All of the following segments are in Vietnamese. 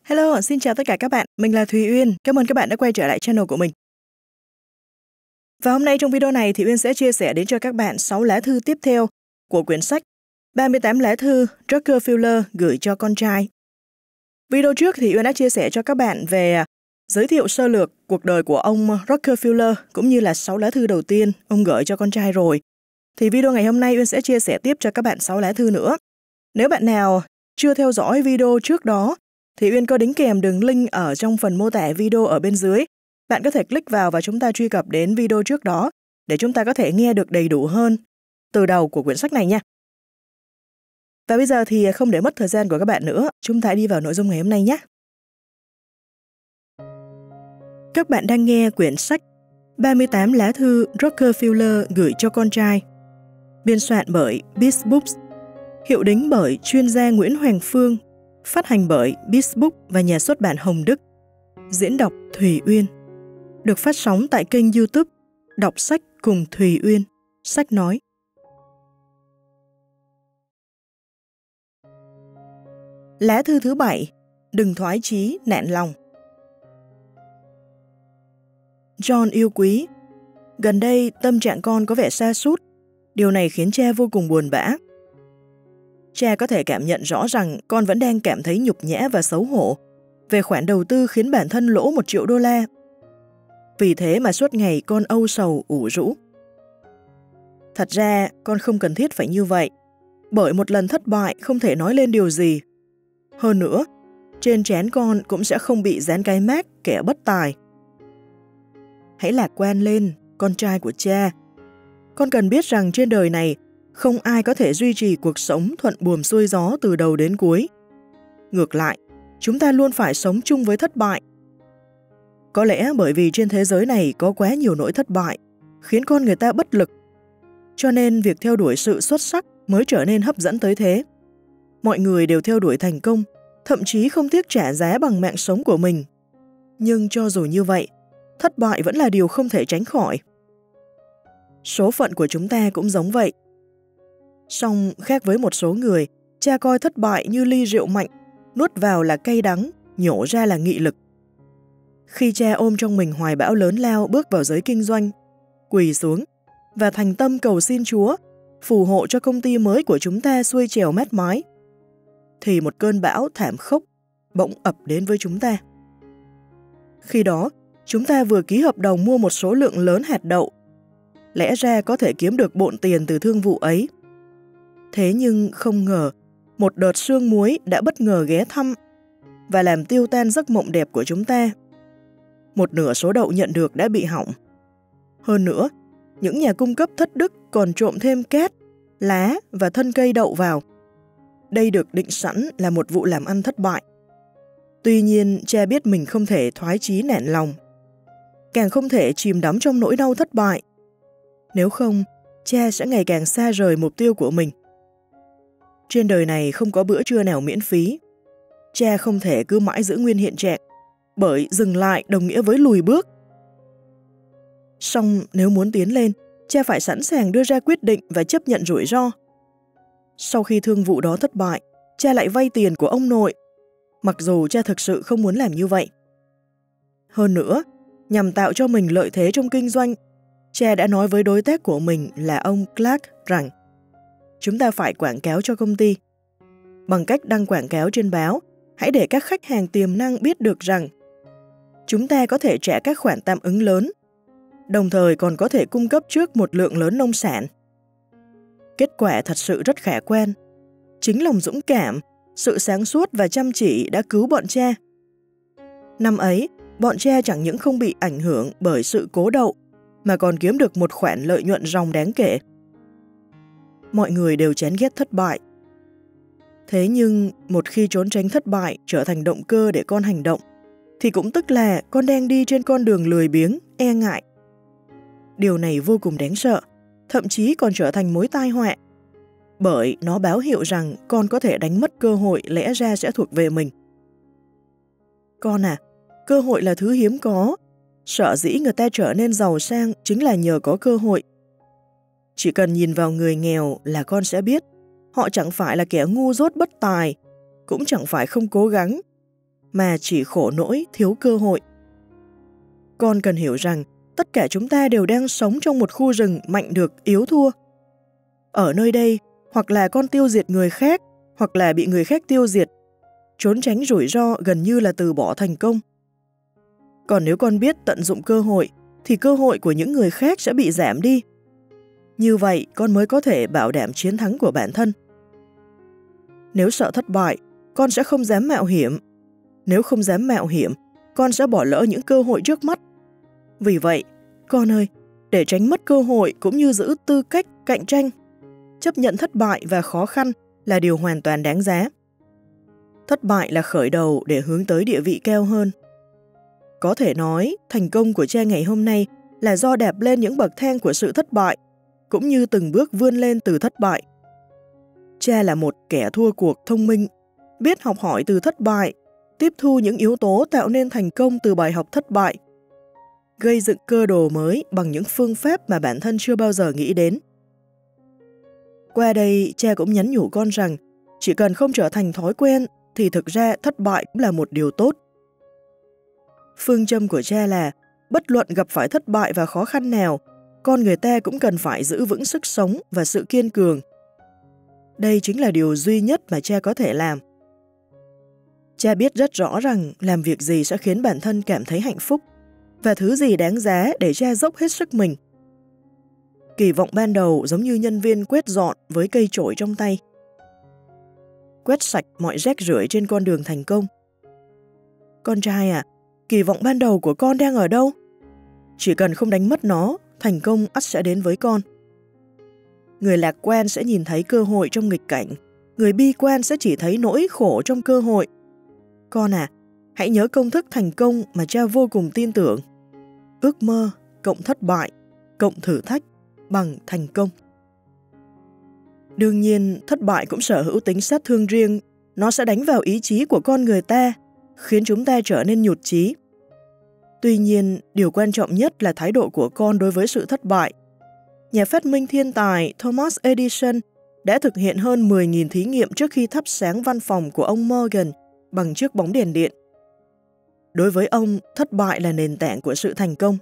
Hello, xin chào tất cả các bạn. Mình là Thùy Uyên. Cảm ơn các bạn đã quay trở lại channel của mình. Và hôm nay trong video này thì Uyên sẽ chia sẻ đến cho các bạn 6 lá thư tiếp theo của quyển sách 38 lá thư Rockefeller gửi cho con trai. Video trước thì Uyên đã chia sẻ cho các bạn về giới thiệu sơ lược cuộc đời của ông Rockefeller cũng như là 6 lá thư đầu tiên ông gửi cho con trai rồi. Thì video ngày hôm nay Uyên sẽ chia sẻ tiếp cho các bạn 6 lá thư nữa. Nếu bạn nào chưa theo dõi video trước đó thì Uyên có đính kèm đường link ở trong phần mô tả video ở bên dưới. Bạn có thể click vào và chúng ta truy cập đến video trước đó để chúng ta có thể nghe được đầy đủ hơn từ đầu của quyển sách này nha. Và bây giờ thì không để mất thời gian của các bạn nữa, chúng ta đi vào nội dung ngày hôm nay nhé. Các bạn đang nghe quyển sách 38 lá thư Rockefeller gửi cho con trai, biên soạn bởi Beast Books, hiệu đính bởi chuyên gia Nguyễn Hoàng Phương, phát hành bởi Beast Book và nhà xuất bản Hồng Đức, diễn đọc Thùy Uyên. Được phát sóng tại kênh YouTube Đọc sách cùng Thùy Uyên, sách nói. Lá thư thứ 7, đừng thoái chí, nản lòng. John yêu quý, gần đây tâm trạng con có vẻ sa sút, điều này khiến cha vô cùng buồn bã. Cha có thể cảm nhận rõ rằng con vẫn đang cảm thấy nhục nhã và xấu hổ về khoản đầu tư khiến bản thân lỗ 1 triệu đô la. Vì thế mà suốt ngày con âu sầu ủ rũ. Thật ra con không cần thiết phải như vậy, bởi một lần thất bại không thể nói lên điều gì. Hơn nữa, trên trán con cũng sẽ không bị dán cái mác kẻ bất tài. Hãy lạc quan lên, con trai của cha. Con cần biết rằng trên đời này không ai có thể duy trì cuộc sống thuận buồm xuôi gió từ đầu đến cuối. Ngược lại, chúng ta luôn phải sống chung với thất bại. Có lẽ bởi vì trên thế giới này có quá nhiều nỗi thất bại, khiến con người ta bất lực. Cho nên việc theo đuổi sự xuất sắc mới trở nên hấp dẫn tới thế. Mọi người đều theo đuổi thành công, thậm chí không tiếc trả giá bằng mạng sống của mình. Nhưng cho dù như vậy, thất bại vẫn là điều không thể tránh khỏi. Số phận của chúng ta cũng giống vậy. Song khác với một số người, cha coi thất bại như ly rượu mạnh, nuốt vào là cay đắng, nhổ ra là nghị lực. Khi cha ôm trong mình hoài bão lớn lao bước vào giới kinh doanh, quỳ xuống và thành tâm cầu xin Chúa phù hộ cho công ty mới của chúng ta xuôi chèo mát mái, thì một cơn bão thảm khốc bỗng ập đến với chúng ta. Khi đó, chúng ta vừa ký hợp đồng mua một số lượng lớn hạt đậu, lẽ ra có thể kiếm được bộn tiền từ thương vụ ấy. Thế nhưng không ngờ, một đợt sương muối đã bất ngờ ghé thăm và làm tiêu tan giấc mộng đẹp của chúng ta. Một nửa số đậu nhận được đã bị hỏng. Hơn nữa, những nhà cung cấp thất đức còn trộm thêm cát, lá và thân cây đậu vào. Đây được định sẵn là một vụ làm ăn thất bại. Tuy nhiên, cha biết mình không thể thoái chí nản lòng, càng không thể chìm đắm trong nỗi đau thất bại. Nếu không, cha sẽ ngày càng xa rời mục tiêu của mình. Trên đời này không có bữa trưa nào miễn phí. Cha không thể cứ mãi giữ nguyên hiện trạng, bởi dừng lại đồng nghĩa với lùi bước. Song nếu muốn tiến lên, cha phải sẵn sàng đưa ra quyết định và chấp nhận rủi ro. Sau khi thương vụ đó thất bại, cha lại vay tiền của ông nội, mặc dù cha thực sự không muốn làm như vậy. Hơn nữa, nhằm tạo cho mình lợi thế trong kinh doanh, cha đã nói với đối tác của mình là ông Clark rằng chúng ta phải quảng cáo cho công ty. Bằng cách đăng quảng cáo trên báo, hãy để các khách hàng tiềm năng biết được rằng chúng ta có thể trả các khoản tạm ứng lớn, đồng thời còn có thể cung cấp trước một lượng lớn nông sản. Kết quả thật sự rất khả quan. Chính lòng dũng cảm, sự sáng suốt và chăm chỉ đã cứu bọn cha. Năm ấy, bọn cha chẳng những không bị ảnh hưởng bởi sự cố đậu, mà còn kiếm được một khoản lợi nhuận ròng đáng kể. Mọi người đều chán ghét thất bại. Thế nhưng, một khi trốn tránh thất bại trở thành động cơ để con hành động, thì cũng tức là con đang đi trên con đường lười biếng, e ngại. Điều này vô cùng đáng sợ, thậm chí còn trở thành mối tai họa, bởi nó báo hiệu rằng con có thể đánh mất cơ hội lẽ ra sẽ thuộc về mình. Con à, cơ hội là thứ hiếm có, sở dĩ người ta trở nên giàu sang chính là nhờ có cơ hội. Chỉ cần nhìn vào người nghèo là con sẽ biết, họ chẳng phải là kẻ ngu dốt bất tài, cũng chẳng phải không cố gắng, mà chỉ khổ nỗi thiếu cơ hội. Con cần hiểu rằng tất cả chúng ta đều đang sống trong một khu rừng mạnh được yếu thua. Ở nơi đây, hoặc là con tiêu diệt người khác, hoặc là bị người khác tiêu diệt. Trốn tránh rủi ro gần như là từ bỏ thành công. Còn nếu con biết tận dụng cơ hội, thì cơ hội của những người khác sẽ bị giảm đi. Như vậy, con mới có thể bảo đảm chiến thắng của bản thân. Nếu sợ thất bại, con sẽ không dám mạo hiểm. Nếu không dám mạo hiểm, con sẽ bỏ lỡ những cơ hội trước mắt. Vì vậy, con ơi, để tránh mất cơ hội cũng như giữ tư cách cạnh tranh, chấp nhận thất bại và khó khăn là điều hoàn toàn đáng giá. Thất bại là khởi đầu để hướng tới địa vị cao hơn. Có thể nói, thành công của cha ngày hôm nay là do đạp lên những bậc thang của sự thất bại, cũng như từng bước vươn lên từ thất bại. Cha là một kẻ thua cuộc thông minh, biết học hỏi từ thất bại, tiếp thu những yếu tố tạo nên thành công từ bài học thất bại, gây dựng cơ đồ mới bằng những phương pháp mà bản thân chưa bao giờ nghĩ đến. Qua đây, cha cũng nhắn nhủ con rằng chỉ cần không trở thành thói quen thì thực ra thất bại cũng là một điều tốt. Phương châm của cha là bất luận gặp phải thất bại và khó khăn nào, con người ta cũng cần phải giữ vững sức sống và sự kiên cường. Đây chính là điều duy nhất mà cha có thể làm. Cha biết rất rõ rằng làm việc gì sẽ khiến bản thân cảm thấy hạnh phúc và thứ gì đáng giá để cha dốc hết sức mình. Kỳ vọng ban đầu giống như nhân viên quét dọn với cây chổi trong tay. Quét sạch mọi rác rưởi trên con đường thành công. Con trai à, kỳ vọng ban đầu của con đang ở đâu? Chỉ cần không đánh mất nó, thành công ắt sẽ đến với con. Người lạc quan sẽ nhìn thấy cơ hội trong nghịch cảnh, người bi quan sẽ chỉ thấy nỗi khổ trong cơ hội. Con à, hãy nhớ công thức thành công mà cha vô cùng tin tưởng. Ước mơ cộng thất bại, cộng thử thách bằng thành công. Đương nhiên, thất bại cũng sở hữu tính sát thương riêng, nó sẽ đánh vào ý chí của con người ta, khiến chúng ta trở nên nhụt chí. Tuy nhiên, điều quan trọng nhất là thái độ của con đối với sự thất bại. Nhà phát minh thiên tài Thomas Edison đã thực hiện hơn 10.000 thí nghiệm trước khi thắp sáng văn phòng của ông Morgan bằng chiếc bóng đèn điện. Đối với ông, thất bại là nền tảng của sự thành công.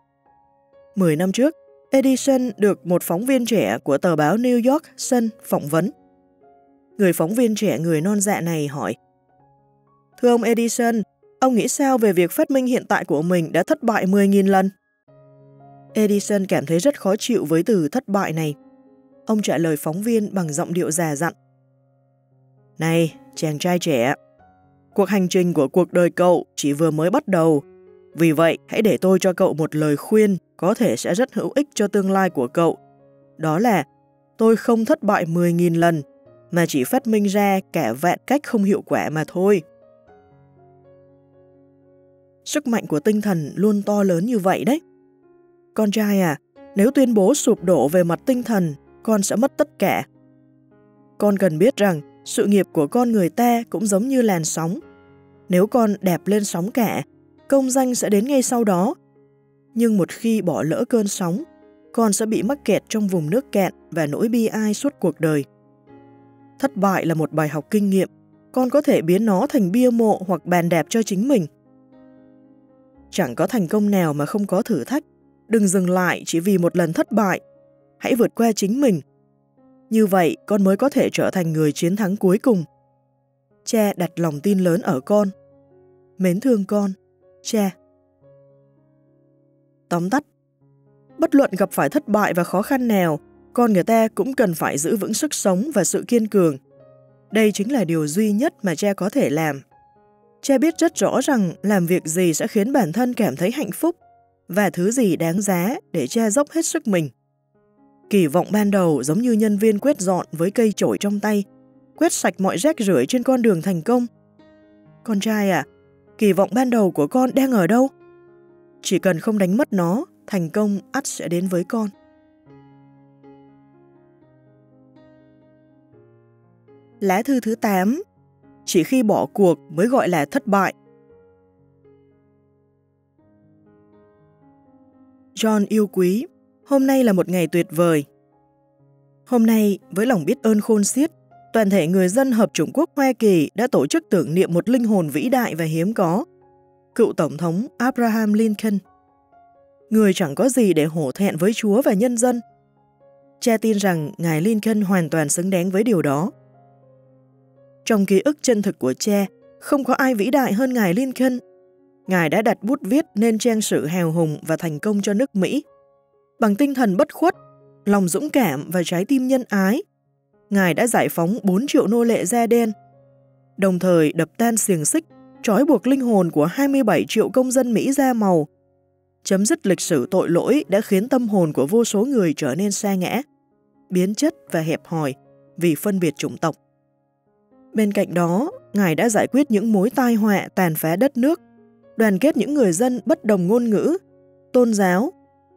10 năm trước, Edison được một phóng viên trẻ của tờ báo New York Sun phỏng vấn. Người phóng viên trẻ người non dạ này hỏi: Thưa ông Edison, ông nghĩ sao về việc phát minh hiện tại của mình đã thất bại 10.000 lần? Edison cảm thấy rất khó chịu với từ thất bại này. Ông trả lời phóng viên bằng giọng điệu già dặn: Này, chàng trai trẻ, cuộc hành trình của cuộc đời cậu chỉ vừa mới bắt đầu. Vì vậy, hãy để tôi cho cậu một lời khuyên có thể sẽ rất hữu ích cho tương lai của cậu. Đó là, tôi không thất bại 10.000 lần, mà chỉ phát minh ra cả vạn cách không hiệu quả mà thôi. Sức mạnh của tinh thần luôn to lớn như vậy đấy. Con trai à, nếu tuyên bố sụp đổ về mặt tinh thần, con sẽ mất tất cả. Con cần biết rằng, sự nghiệp của con người ta cũng giống như làn sóng. Nếu con đạp lên sóng cả, công danh sẽ đến ngay sau đó. Nhưng một khi bỏ lỡ cơn sóng, con sẽ bị mắc kẹt trong vùng nước cạn và nỗi bi ai suốt cuộc đời. Thất bại là một bài học kinh nghiệm, con có thể biến nó thành bia mộ hoặc bàn đạp cho chính mình. Chẳng có thành công nào mà không có thử thách. Đừng dừng lại chỉ vì một lần thất bại. Hãy vượt qua chính mình. Như vậy, con mới có thể trở thành người chiến thắng cuối cùng. Cha đặt lòng tin lớn ở con. Mến thương con, cha. Tóm tắt, bất luận gặp phải thất bại và khó khăn nào, con người ta cũng cần phải giữ vững sức sống và sự kiên cường. Đây chính là điều duy nhất mà cha có thể làm. Cha biết rất rõ rằng làm việc gì sẽ khiến bản thân cảm thấy hạnh phúc và thứ gì đáng giá để cha dốc hết sức mình. Kỳ vọng ban đầu giống như nhân viên quét dọn với cây chổi trong tay, quét sạch mọi rác rưởi trên con đường thành công. Con trai à, kỳ vọng ban đầu của con đang ở đâu? Chỉ cần không đánh mất nó, thành công ắt sẽ đến với con. Lá thư thứ 8. Chỉ khi bỏ cuộc mới gọi là thất bại. John yêu quý, hôm nay là một ngày tuyệt vời. Hôm nay, với lòng biết ơn khôn xiết, toàn thể người dân hợp chủng quốc Hoa Kỳ đã tổ chức tưởng niệm một linh hồn vĩ đại và hiếm có, cựu Tổng thống Abraham Lincoln. Người chẳng có gì để hổ thẹn với Chúa và nhân dân. Cha tin rằng ngài Lincoln hoàn toàn xứng đáng với điều đó. Trong ký ức chân thực của cha, không có ai vĩ đại hơn ngài Lincoln. Ngài đã đặt bút viết nên trang sử hào hùng và thành công cho nước Mỹ. Bằng tinh thần bất khuất, lòng dũng cảm và trái tim nhân ái, ngài đã giải phóng 4 triệu nô lệ da đen, đồng thời đập tan xiềng xích, trói buộc linh hồn của 27 triệu công dân Mỹ da màu, chấm dứt lịch sử tội lỗi đã khiến tâm hồn của vô số người trở nên sa ngã, biến chất và hẹp hòi vì phân biệt chủng tộc. Bên cạnh đó, ngài đã giải quyết những mối tai họa tàn phá đất nước, đoàn kết những người dân bất đồng ngôn ngữ, tôn giáo,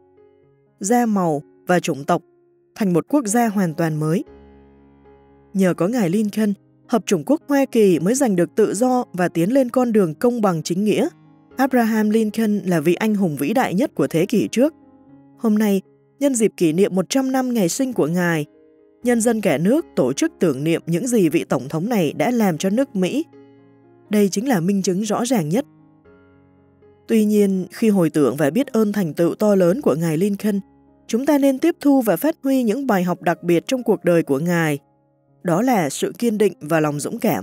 da màu và chủng tộc thành một quốc gia hoàn toàn mới. Nhờ có ngài Lincoln, hợp chủng quốc Hoa Kỳ mới giành được tự do và tiến lên con đường công bằng chính nghĩa. Abraham Lincoln là vị anh hùng vĩ đại nhất của thế kỷ trước. Hôm nay, nhân dịp kỷ niệm 100 năm ngày sinh của ngài, nhân dân cả nước tổ chức tưởng niệm những gì vị tổng thống này đã làm cho nước Mỹ. Đây chính là minh chứng rõ ràng nhất. Tuy nhiên, khi hồi tưởng và biết ơn thành tựu to lớn của ngài Lincoln, chúng ta nên tiếp thu và phát huy những bài học đặc biệt trong cuộc đời của ngài. Đó là sự kiên định và lòng dũng cảm.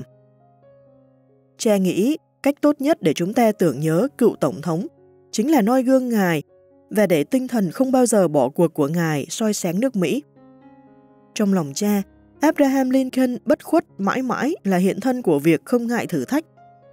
Cha nghĩ cách tốt nhất để chúng ta tưởng nhớ cựu tổng thống chính là noi gương ngài và để tinh thần không bao giờ bỏ cuộc của ngài soi sáng nước Mỹ. Trong lòng cha, Abraham Lincoln bất khuất mãi mãi là hiện thân của việc không ngại thử thách.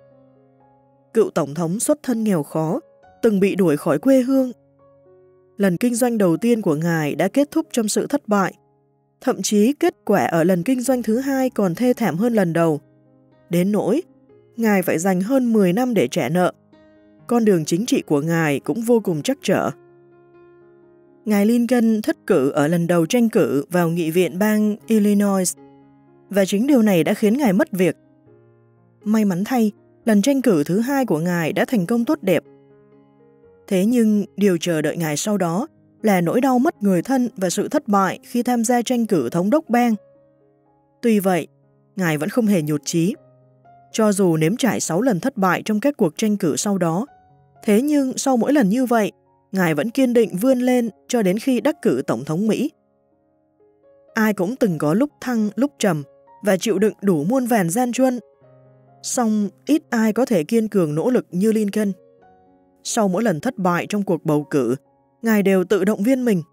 Cựu tổng thống xuất thân nghèo khó, từng bị đuổi khỏi quê hương. Lần kinh doanh đầu tiên của ngài đã kết thúc trong sự thất bại. Thậm chí kết quả ở lần kinh doanh thứ hai còn thê thảm hơn lần đầu. Đến nỗi, ngài phải dành hơn 10 năm để trả nợ. Con đường chính trị của ngài cũng vô cùng trắc trở. Ngài Lincoln thất cử ở lần đầu tranh cử vào nghị viện bang Illinois, và chính điều này đã khiến ngài mất việc. May mắn thay, lần tranh cử thứ hai của ngài đã thành công tốt đẹp. Thế nhưng, điều chờ đợi ngài sau đó là nỗi đau mất người thân và sự thất bại khi tham gia tranh cử thống đốc bang. Tuy vậy, ngài vẫn không hề nhụt chí. Cho dù nếm trải 6 lần thất bại trong các cuộc tranh cử sau đó, thế nhưng sau mỗi lần như vậy, ngài vẫn kiên định vươn lên cho đến khi đắc cử tổng thống Mỹ. Ai cũng từng có lúc thăng, lúc trầm và chịu đựng đủ muôn vàn gian truân. Song ít ai có thể kiên cường nỗ lực như Lincoln. Sau mỗi lần thất bại trong cuộc bầu cử, ngài đều tự động viên mình.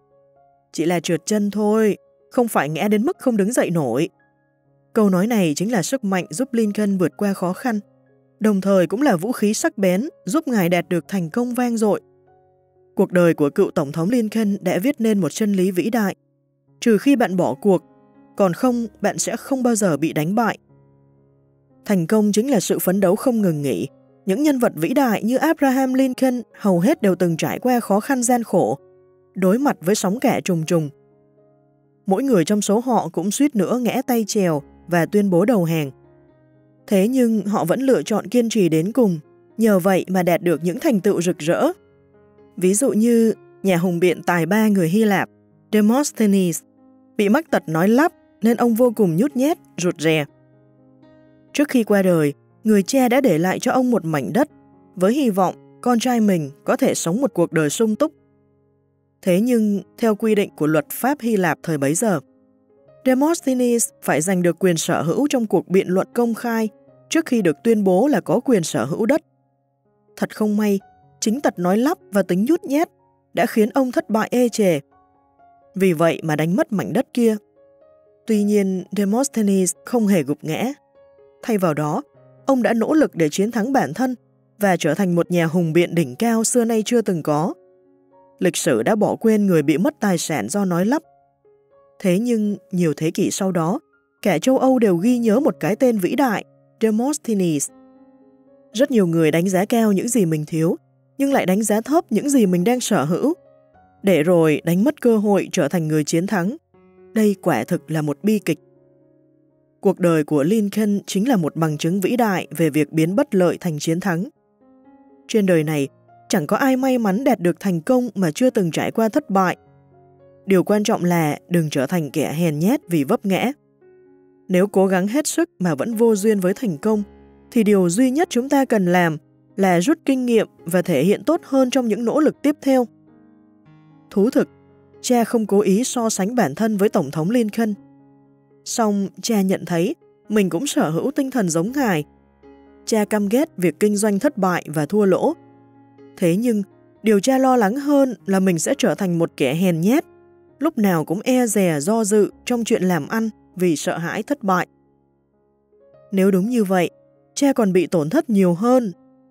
Chỉ là trượt chân thôi, không phải ngã đến mức không đứng dậy nổi. Câu nói này chính là sức mạnh giúp Lincoln vượt qua khó khăn, đồng thời cũng là vũ khí sắc bén giúp ngài đạt được thành công vang dội. Cuộc đời của cựu Tổng thống Lincoln đã viết nên một chân lý vĩ đại. Trừ khi bạn bỏ cuộc, còn không, bạn sẽ không bao giờ bị đánh bại. Thành công chính là sự phấn đấu không ngừng nghỉ. Những nhân vật vĩ đại như Abraham Lincoln hầu hết đều từng trải qua khó khăn gian khổ, đối mặt với sóng cả trùng trùng. Mỗi người trong số họ cũng suýt nữa ngã tay chèo và tuyên bố đầu hàng. Thế nhưng họ vẫn lựa chọn kiên trì đến cùng, nhờ vậy mà đạt được những thành tựu rực rỡ. Ví dụ như nhà hùng biện tài ba người Hy Lạp, Demosthenes, bị mắc tật nói lắp nên ông vô cùng nhút nhát, rụt rè. Trước khi qua đời, người cha đã để lại cho ông một mảnh đất, với hy vọng con trai mình có thể sống một cuộc đời sung túc. Thế nhưng, theo quy định của luật pháp Hy Lạp thời bấy giờ, Demosthenes phải giành được quyền sở hữu trong cuộc biện luận công khai trước khi được tuyên bố là có quyền sở hữu đất. Thật không may, chính tật nói lắp và tính nhút nhát đã khiến ông thất bại ê chề. Vì vậy mà đánh mất mảnh đất kia. Tuy nhiên, Demosthenes không hề gục ngã. Thay vào đó, ông đã nỗ lực để chiến thắng bản thân và trở thành một nhà hùng biện đỉnh cao xưa nay chưa từng có. Lịch sử đã bỏ quên người bị mất tài sản do nói lắp. Thế nhưng, nhiều thế kỷ sau đó, cả châu Âu đều ghi nhớ một cái tên vĩ đại, Demosthenes. Rất nhiều người đánh giá cao những gì mình thiếu, nhưng lại đánh giá thấp những gì mình đang sở hữu, để rồi đánh mất cơ hội trở thành người chiến thắng. Đây quả thực là một bi kịch. Cuộc đời của Lincoln chính là một bằng chứng vĩ đại về việc biến bất lợi thành chiến thắng. Trên đời này, chẳng có ai may mắn đạt được thành công mà chưa từng trải qua thất bại. Điều quan trọng là đừng trở thành kẻ hèn nhát vì vấp ngã. Nếu cố gắng hết sức mà vẫn vô duyên với thành công, thì điều duy nhất chúng ta cần làm là rút kinh nghiệm và thể hiện tốt hơn trong những nỗ lực tiếp theo. Thú thực, cha không cố ý so sánh bản thân với Tổng thống Lincoln. Song cha nhận thấy mình cũng sở hữu tinh thần giống ngài. Cha căm ghét việc kinh doanh thất bại và thua lỗ. Thế nhưng, điều cha lo lắng hơn là mình sẽ trở thành một kẻ hèn nhát, lúc nào cũng e dè do dự trong chuyện làm ăn vì sợ hãi thất bại. Nếu đúng như vậy, cha còn bị tổn thất nhiều hơn.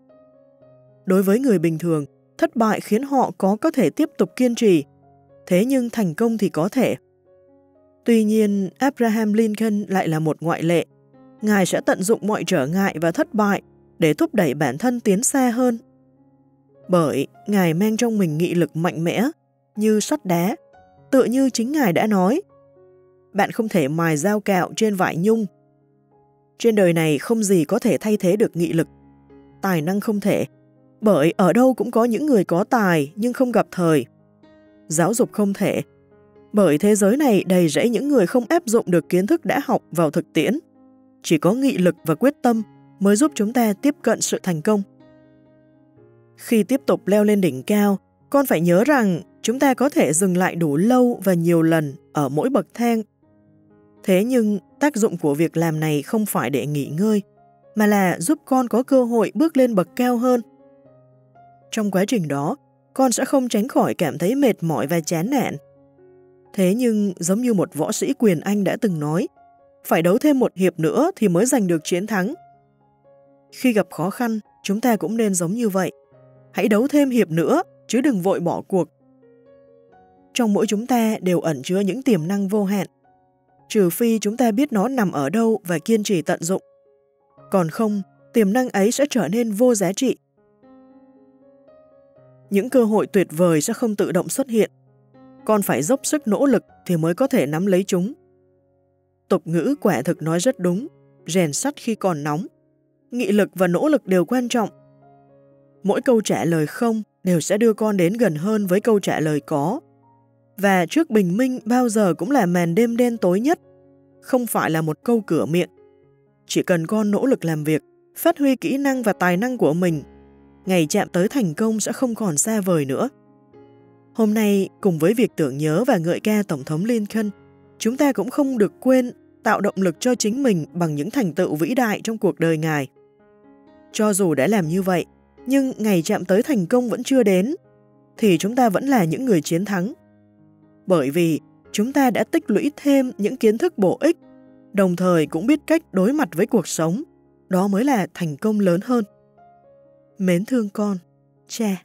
Đối với người bình thường, thất bại khiến họ có thể tiếp tục kiên trì, thế nhưng thành công thì có thể. Tuy nhiên, Abraham Lincoln lại là một ngoại lệ. Ngài sẽ tận dụng mọi trở ngại và thất bại để thúc đẩy bản thân tiến xa hơn. Bởi Ngài mang trong mình nghị lực mạnh mẽ, như sắt đá, tựa như chính Ngài đã nói. Bạn không thể mài dao cạo trên vải nhung. Trên đời này không gì có thể thay thế được nghị lực. Tài năng không thể, bởi ở đâu cũng có những người có tài nhưng không gặp thời. Giáo dục không thể, bởi thế giới này đầy rẫy những người không áp dụng được kiến thức đã học vào thực tiễn. Chỉ có nghị lực và quyết tâm mới giúp chúng ta tiếp cận sự thành công. Khi tiếp tục leo lên đỉnh cao, con phải nhớ rằng chúng ta có thể dừng lại đủ lâu và nhiều lần ở mỗi bậc thang. Thế nhưng tác dụng của việc làm này không phải để nghỉ ngơi, mà là giúp con có cơ hội bước lên bậc cao hơn. Trong quá trình đó, con sẽ không tránh khỏi cảm thấy mệt mỏi và chán nản. Thế nhưng giống như một võ sĩ quyền Anh đã từng nói, phải đấu thêm một hiệp nữa thì mới giành được chiến thắng. Khi gặp khó khăn, chúng ta cũng nên giống như vậy. Hãy đấu thêm hiệp nữa, chứ đừng vội bỏ cuộc. Trong mỗi chúng ta đều ẩn chứa những tiềm năng vô hạn, trừ phi chúng ta biết nó nằm ở đâu và kiên trì tận dụng. Còn không, tiềm năng ấy sẽ trở nên vô giá trị. Những cơ hội tuyệt vời sẽ không tự động xuất hiện. Con phải dốc sức nỗ lực thì mới có thể nắm lấy chúng. Tục ngữ quả thực nói rất đúng, rèn sắt khi còn nóng. Nghị lực và nỗ lực đều quan trọng. Mỗi câu trả lời không đều sẽ đưa con đến gần hơn với câu trả lời có. Và trước bình minh bao giờ cũng là màn đêm đen tối nhất, không phải là một câu cửa miệng. Chỉ cần con nỗ lực làm việc, phát huy kỹ năng và tài năng của mình, ngày chạm tới thành công sẽ không còn xa vời nữa. Hôm nay, cùng với việc tưởng nhớ và ngợi ca Tổng thống Lincoln, chúng ta cũng không được quên tạo động lực cho chính mình bằng những thành tựu vĩ đại trong cuộc đời Ngài. Cho dù đã làm như vậy, nhưng ngày chạm tới thành công vẫn chưa đến, thì chúng ta vẫn là những người chiến thắng. Bởi vì chúng ta đã tích lũy thêm những kiến thức bổ ích, đồng thời cũng biết cách đối mặt với cuộc sống. Đó mới là thành công lớn hơn. Mến thương con, cha.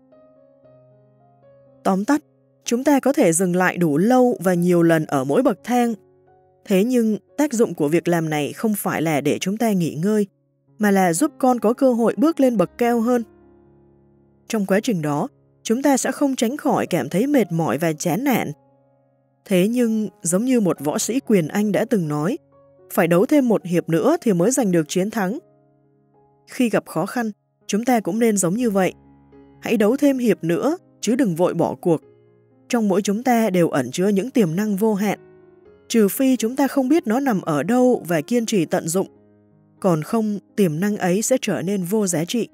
Tóm tắt, chúng ta có thể dừng lại đủ lâu và nhiều lần ở mỗi bậc thang. Thế nhưng tác dụng của việc làm này không phải là để chúng ta nghỉ ngơi, mà là giúp con có cơ hội bước lên bậc cao hơn. Trong quá trình đó, chúng ta sẽ không tránh khỏi cảm thấy mệt mỏi và chán nản. Thế nhưng, giống như một võ sĩ quyền Anh đã từng nói, phải đấu thêm một hiệp nữa thì mới giành được chiến thắng. Khi gặp khó khăn, chúng ta cũng nên giống như vậy. Hãy đấu thêm hiệp nữa, chứ đừng vội bỏ cuộc. Trong mỗi chúng ta đều ẩn chứa những tiềm năng vô hạn, trừ phi chúng ta không biết nó nằm ở đâu và kiên trì tận dụng. Còn không, tiềm năng ấy sẽ trở nên vô giá trị.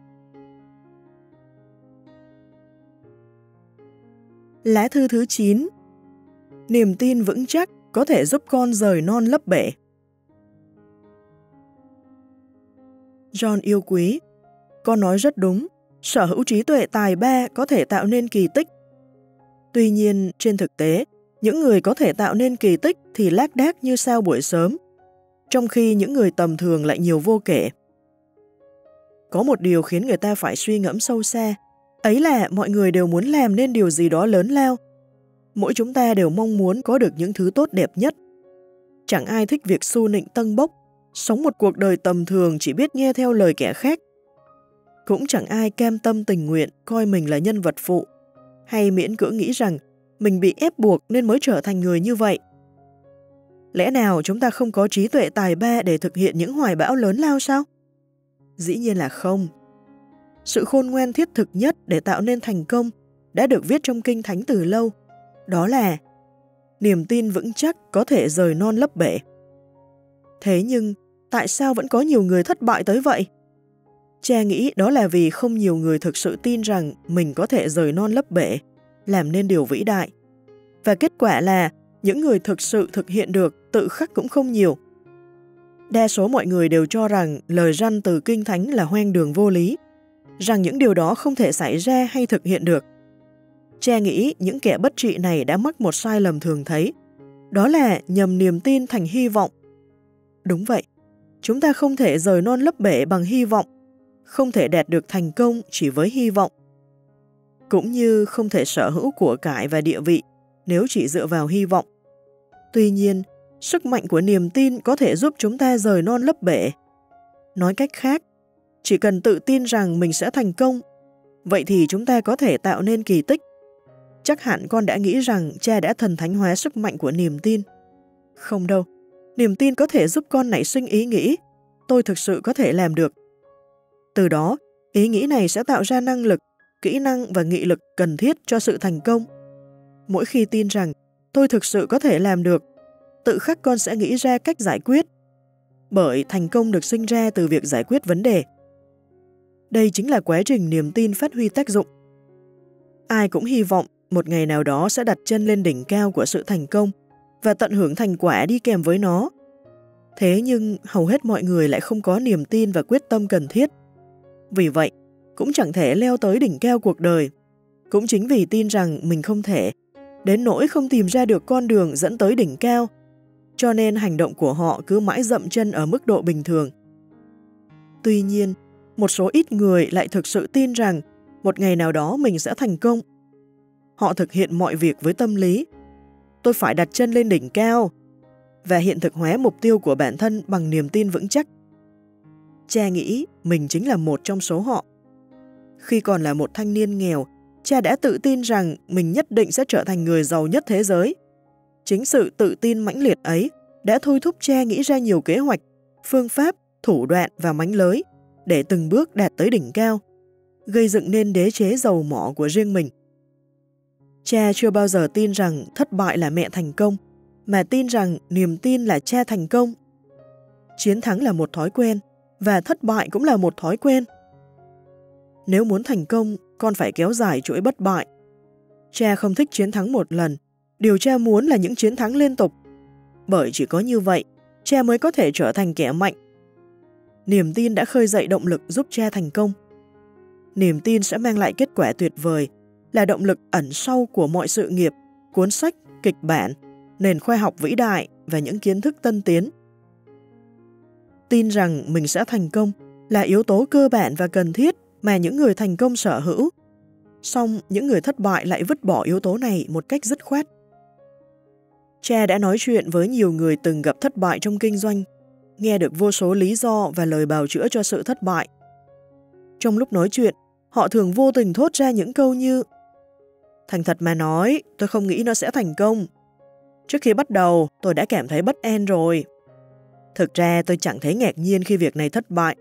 Lá thư thứ 9. Niềm tin vững chắc có thể giúp con rời non lấp bể. John yêu quý, con nói rất đúng, sở hữu trí tuệ tài ba có thể tạo nên kỳ tích. Tuy nhiên, trên thực tế, những người có thể tạo nên kỳ tích thì lác đác như sao buổi sớm, trong khi những người tầm thường lại nhiều vô kể. Có một điều khiến người ta phải suy ngẫm sâu xa, ấy là mọi người đều muốn làm nên điều gì đó lớn lao. Mỗi chúng ta đều mong muốn có được những thứ tốt đẹp nhất. Chẳng ai thích việc xu nịnh tâng bốc, sống một cuộc đời tầm thường chỉ biết nghe theo lời kẻ khác. Cũng chẳng ai cam tâm tình nguyện coi mình là nhân vật phụ, hay miễn cưỡng nghĩ rằng mình bị ép buộc nên mới trở thành người như vậy. Lẽ nào chúng ta không có trí tuệ tài ba để thực hiện những hoài bão lớn lao sao? Dĩ nhiên là không. Sự khôn ngoan thiết thực nhất để tạo nên thành công đã được viết trong Kinh Thánh từ lâu. Đó là niềm tin vững chắc có thể rời non lấp bể. Thế nhưng, tại sao vẫn có nhiều người thất bại tới vậy? Cha nghĩ đó là vì không nhiều người thực sự tin rằng mình có thể rời non lấp bể, làm nên điều vĩ đại. Và kết quả là những người thực sự thực hiện được tự khắc cũng không nhiều. Đa số mọi người đều cho rằng lời răn từ Kinh Thánh là hoang đường vô lý, rằng những điều đó không thể xảy ra hay thực hiện được. Cha nghĩ những kẻ bất trị này đã mắc một sai lầm thường thấy, đó là nhầm niềm tin thành hy vọng. Đúng vậy, chúng ta không thể rời non lấp bể bằng hy vọng, không thể đạt được thành công chỉ với hy vọng. Cũng như không thể sở hữu của cải và địa vị nếu chỉ dựa vào hy vọng. Tuy nhiên, sức mạnh của niềm tin có thể giúp chúng ta rời non lấp bể. Nói cách khác, chỉ cần tự tin rằng mình sẽ thành công, vậy thì chúng ta có thể tạo nên kỳ tích. Chắc hẳn con đã nghĩ rằng cha đã thần thánh hóa sức mạnh của niềm tin. Không đâu, niềm tin có thể giúp con nảy sinh ý nghĩ, tôi thực sự có thể làm được. Từ đó, ý nghĩ này sẽ tạo ra năng lực, kỹ năng và nghị lực cần thiết cho sự thành công. Mỗi khi tin rằng tôi thực sự có thể làm được, tự khắc con sẽ nghĩ ra cách giải quyết. Bởi thành công được sinh ra từ việc giải quyết vấn đề. Đây chính là quá trình niềm tin phát huy tác dụng. Ai cũng hy vọng một ngày nào đó sẽ đặt chân lên đỉnh cao của sự thành công và tận hưởng thành quả đi kèm với nó. Thế nhưng hầu hết mọi người lại không có niềm tin và quyết tâm cần thiết. Vì vậy, cũng chẳng thể leo tới đỉnh cao cuộc đời. Cũng chính vì tin rằng mình không thể, đến nỗi không tìm ra được con đường dẫn tới đỉnh cao, cho nên hành động của họ cứ mãi dậm chân ở mức độ bình thường. Tuy nhiên, một số ít người lại thực sự tin rằng một ngày nào đó mình sẽ thành công. Họ thực hiện mọi việc với tâm lý, tôi phải đặt chân lên đỉnh cao, và hiện thực hóa mục tiêu của bản thân bằng niềm tin vững chắc. Cha nghĩ mình chính là một trong số họ. Khi còn là một thanh niên nghèo, cha đã tự tin rằng mình nhất định sẽ trở thành người giàu nhất thế giới. Chính sự tự tin mãnh liệt ấy đã thôi thúc cha nghĩ ra nhiều kế hoạch, phương pháp, thủ đoạn và mánh lới để từng bước đạt tới đỉnh cao, gây dựng nên đế chế giàu mỏ của riêng mình. Cha chưa bao giờ tin rằng thất bại là mẹ thành công, mà tin rằng niềm tin là cha thành công. Chiến thắng là một thói quen, và thất bại cũng là một thói quen. Nếu muốn thành công, con phải kéo dài chuỗi bất bại. Cha không thích chiến thắng một lần, điều cha muốn là những chiến thắng liên tục. Bởi chỉ có như vậy, cha mới có thể trở thành kẻ mạnh. Niềm tin đã khơi dậy động lực giúp cha thành công. Niềm tin sẽ mang lại kết quả tuyệt vời, là động lực ẩn sau của mọi sự nghiệp, cuốn sách, kịch bản, nền khoa học vĩ đại và những kiến thức tân tiến. Tin rằng mình sẽ thành công là yếu tố cơ bản và cần thiết mà những người thành công sở hữu. Song những người thất bại lại vứt bỏ yếu tố này một cách dứt khoát. Cha đã nói chuyện với nhiều người từng gặp thất bại trong kinh doanh, nghe được vô số lý do và lời bào chữa cho sự thất bại. Trong lúc nói chuyện, họ thường vô tình thốt ra những câu như: thành thật mà nói, tôi không nghĩ nó sẽ thành công. Trước khi bắt đầu, tôi đã cảm thấy bất an rồi. Thực ra tôi chẳng thấy ngạc nhiên khi việc này thất bại.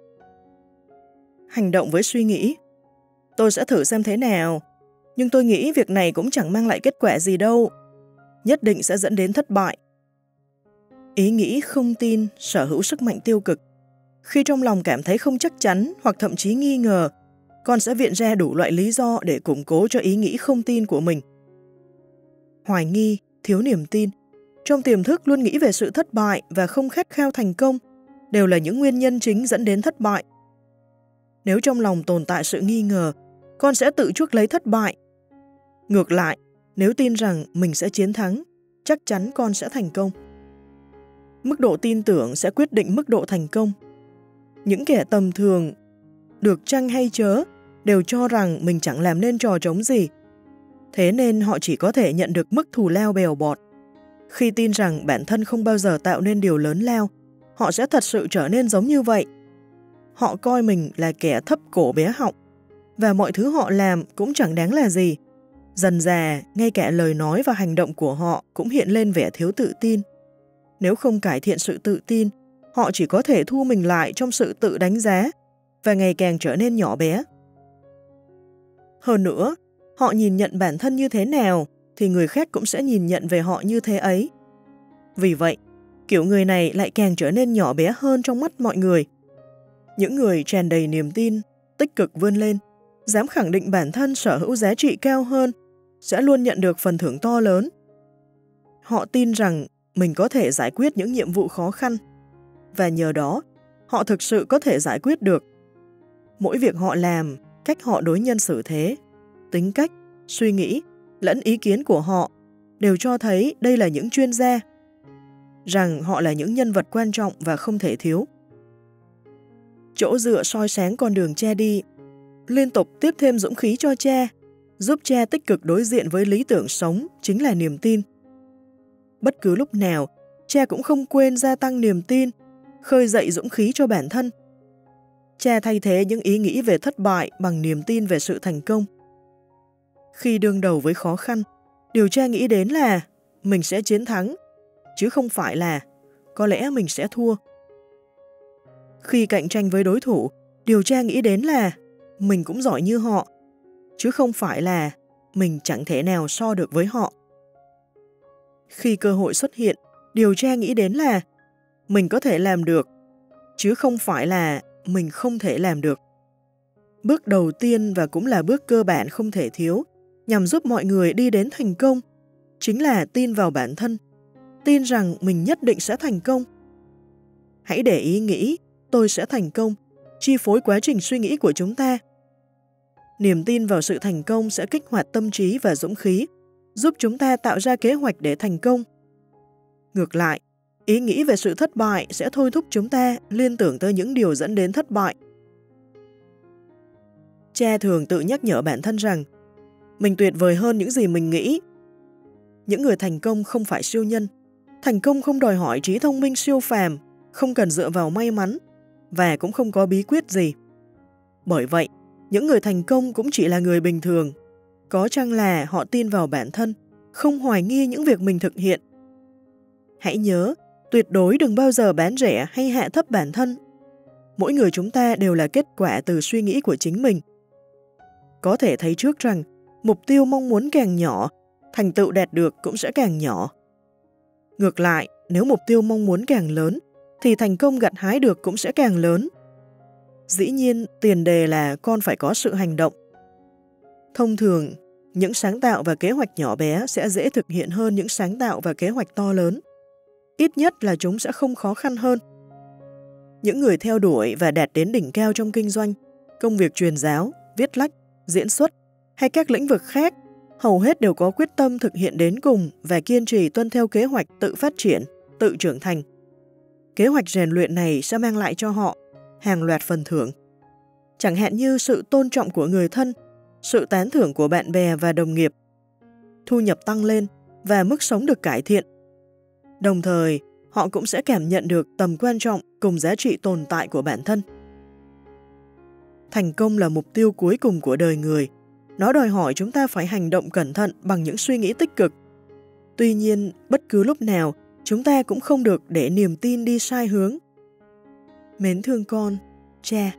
Hành động với suy nghĩ: tôi sẽ thử xem thế nào, nhưng tôi nghĩ việc này cũng chẳng mang lại kết quả gì đâu. Nhất định sẽ dẫn đến thất bại. Ý nghĩ không tin sở hữu sức mạnh tiêu cực. Khi trong lòng cảm thấy không chắc chắn hoặc thậm chí nghi ngờ, con sẽ viện ra đủ loại lý do để củng cố cho ý nghĩ không tin của mình. Hoài nghi, thiếu niềm tin, trong tiềm thức luôn nghĩ về sự thất bại và không khát khao thành công đều là những nguyên nhân chính dẫn đến thất bại. Nếu trong lòng tồn tại sự nghi ngờ, con sẽ tự chuốc lấy thất bại. Ngược lại, nếu tin rằng mình sẽ chiến thắng, chắc chắn con sẽ thành công. Mức độ tin tưởng sẽ quyết định mức độ thành công. Những kẻ tầm thường, được chăng hay chớ, đều cho rằng mình chẳng làm nên trò trống gì. Thế nên họ chỉ có thể nhận được mức thù lao bèo bọt. Khi tin rằng bản thân không bao giờ tạo nên điều lớn lao, họ sẽ thật sự trở nên giống như vậy. Họ coi mình là kẻ thấp cổ bé họng, và mọi thứ họ làm cũng chẳng đáng là gì. Dần dà, ngay cả lời nói và hành động của họ cũng hiện lên vẻ thiếu tự tin. Nếu không cải thiện sự tự tin, họ chỉ có thể thu mình lại trong sự tự đánh giá và ngày càng trở nên nhỏ bé. Hơn nữa, họ nhìn nhận bản thân như thế nào thì người khác cũng sẽ nhìn nhận về họ như thế ấy. Vì vậy, kiểu người này lại càng trở nên nhỏ bé hơn trong mắt mọi người. Những người tràn đầy niềm tin, tích cực vươn lên, dám khẳng định bản thân sở hữu giá trị cao hơn, sẽ luôn nhận được phần thưởng to lớn. Họ tin rằng mình có thể giải quyết những nhiệm vụ khó khăn, và nhờ đó, họ thực sự có thể giải quyết được. Mỗi việc họ làm, cách họ đối nhân xử thế, tính cách, suy nghĩ, lẫn ý kiến của họ đều cho thấy đây là những chuyên gia, rằng họ là những nhân vật quan trọng và không thể thiếu. Chỗ dựa soi sáng con đường cha đi, liên tục tiếp thêm dũng khí cho cha, giúp cha tích cực đối diện với lý tưởng sống chính là niềm tin. Bất cứ lúc nào, cha cũng không quên gia tăng niềm tin, khơi dậy dũng khí cho bản thân. Cha thay thế những ý nghĩ về thất bại bằng niềm tin về sự thành công. Khi đương đầu với khó khăn, điều cha nghĩ đến là mình sẽ chiến thắng, chứ không phải là có lẽ mình sẽ thua. Khi cạnh tranh với đối thủ, điều cha nghĩ đến là mình cũng giỏi như họ, chứ không phải là mình chẳng thể nào so được với họ. Khi cơ hội xuất hiện, điều cha nghĩ đến là mình có thể làm được, chứ không phải là mình không thể làm được. Bước đầu tiên và cũng là bước cơ bản không thể thiếu, nhằm giúp mọi người đi đến thành công, chính là tin vào bản thân, tin rằng mình nhất định sẽ thành công. Hãy để ý nghĩ tôi sẽ thành công, chi phối quá trình suy nghĩ của chúng ta. Niềm tin vào sự thành công sẽ kích hoạt tâm trí và dũng khí, giúp chúng ta tạo ra kế hoạch để thành công. Ngược lại, ý nghĩ về sự thất bại sẽ thôi thúc chúng ta liên tưởng tới những điều dẫn đến thất bại. Cha thường tự nhắc nhở bản thân rằng mình tuyệt vời hơn những gì mình nghĩ. Những người thành công không phải siêu nhân. Thành công không đòi hỏi trí thông minh siêu phàm, không cần dựa vào may mắn, và cũng không có bí quyết gì. Bởi vậy, những người thành công cũng chỉ là người bình thường, có chăng là họ tin vào bản thân, không hoài nghi những việc mình thực hiện. Hãy nhớ, tuyệt đối đừng bao giờ bán rẻ hay hạ thấp bản thân. Mỗi người chúng ta đều là kết quả từ suy nghĩ của chính mình. Có thể thấy trước rằng, mục tiêu mong muốn càng nhỏ, thành tựu đạt được cũng sẽ càng nhỏ. Ngược lại, nếu mục tiêu mong muốn càng lớn, thì thành công gặt hái được cũng sẽ càng lớn. Dĩ nhiên, tiền đề là con phải có sự hành động. Thông thường, những sáng tạo và kế hoạch nhỏ bé sẽ dễ thực hiện hơn những sáng tạo và kế hoạch to lớn. Ít nhất là chúng sẽ không khó khăn hơn. Những người theo đuổi và đạt đến đỉnh cao trong kinh doanh, công việc truyền giáo, viết lách, diễn xuất hay các lĩnh vực khác, hầu hết đều có quyết tâm thực hiện đến cùng và kiên trì tuân theo kế hoạch tự phát triển, tự trưởng thành. Kế hoạch rèn luyện này sẽ mang lại cho họ hàng loạt phần thưởng. Chẳng hạn như sự tôn trọng của người thân, sự tán thưởng của bạn bè và đồng nghiệp, thu nhập tăng lên và mức sống được cải thiện. Đồng thời, họ cũng sẽ cảm nhận được tầm quan trọng cùng giá trị tồn tại của bản thân. Thành công là mục tiêu cuối cùng của đời người. Nó đòi hỏi chúng ta phải hành động cẩn thận bằng những suy nghĩ tích cực. Tuy nhiên, bất cứ lúc nào, chúng ta cũng không được để niềm tin đi sai hướng. Mến thương con, cha.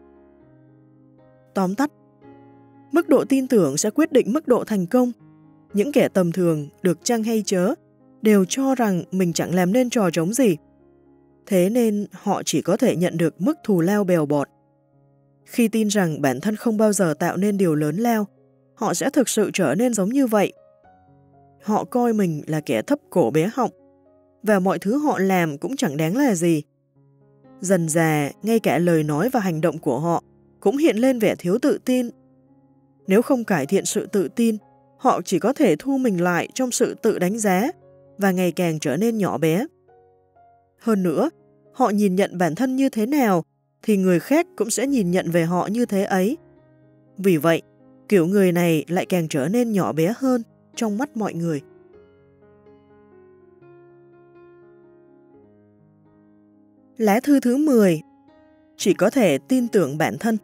Tóm tắt, mức độ tin tưởng sẽ quyết định mức độ thành công. Những kẻ tầm thường, được chăng hay chớ, đều cho rằng mình chẳng làm nên trò trống gì. Thế nên họ chỉ có thể nhận được mức thù lao bèo bọt. Khi tin rằng bản thân không bao giờ tạo nên điều lớn lao, họ sẽ thực sự trở nên giống như vậy. Họ coi mình là kẻ thấp cổ bé họng, và mọi thứ họ làm cũng chẳng đáng là gì. Dần dà, ngay cả lời nói và hành động của họ cũng hiện lên vẻ thiếu tự tin. Nếu không cải thiện sự tự tin, họ chỉ có thể thu mình lại trong sự tự đánh giá và ngày càng trở nên nhỏ bé. Hơn nữa, họ nhìn nhận bản thân như thế nào thì người khác cũng sẽ nhìn nhận về họ như thế ấy. Vì vậy, kiểu người này lại càng trở nên nhỏ bé hơn trong mắt mọi người. Lá thư thứ 10. Chỉ có thể tin tưởng bản thân.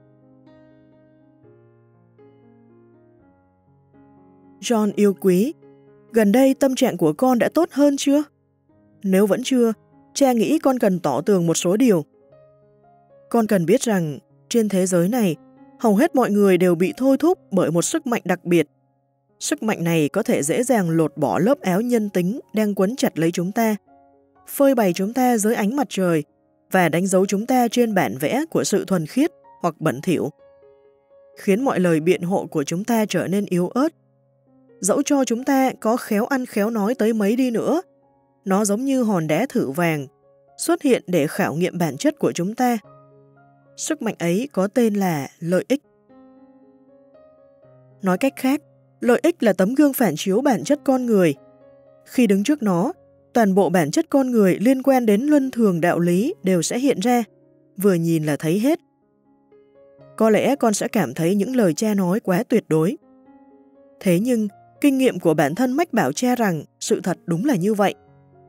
John yêu quý, gần đây tâm trạng của con đã tốt hơn chưa? Nếu vẫn chưa, cha nghĩ con cần tỏ tường một số điều. Con cần biết rằng, trên thế giới này, hầu hết mọi người đều bị thôi thúc bởi một sức mạnh đặc biệt. Sức mạnh này có thể dễ dàng lột bỏ lớp áo nhân tính đang quấn chặt lấy chúng ta, phơi bày chúng ta dưới ánh mặt trời và đánh dấu chúng ta trên bản vẽ của sự thuần khiết hoặc bẩn thỉu, khiến mọi lời biện hộ của chúng ta trở nên yếu ớt. Dẫu cho chúng ta có khéo ăn khéo nói tới mấy đi nữa, nó giống như hòn đá thử vàng, xuất hiện để khảo nghiệm bản chất của chúng ta. Sức mạnh ấy có tên là lợi ích. Nói cách khác, lợi ích là tấm gương phản chiếu bản chất con người. Khi đứng trước nó, toàn bộ bản chất con người liên quan đến luân thường đạo lý đều sẽ hiện ra, vừa nhìn là thấy hết. Có lẽ con sẽ cảm thấy những lời cha nói quá tuyệt đối. Thế nhưng, kinh nghiệm của bản thân mách bảo cha rằng sự thật đúng là như vậy.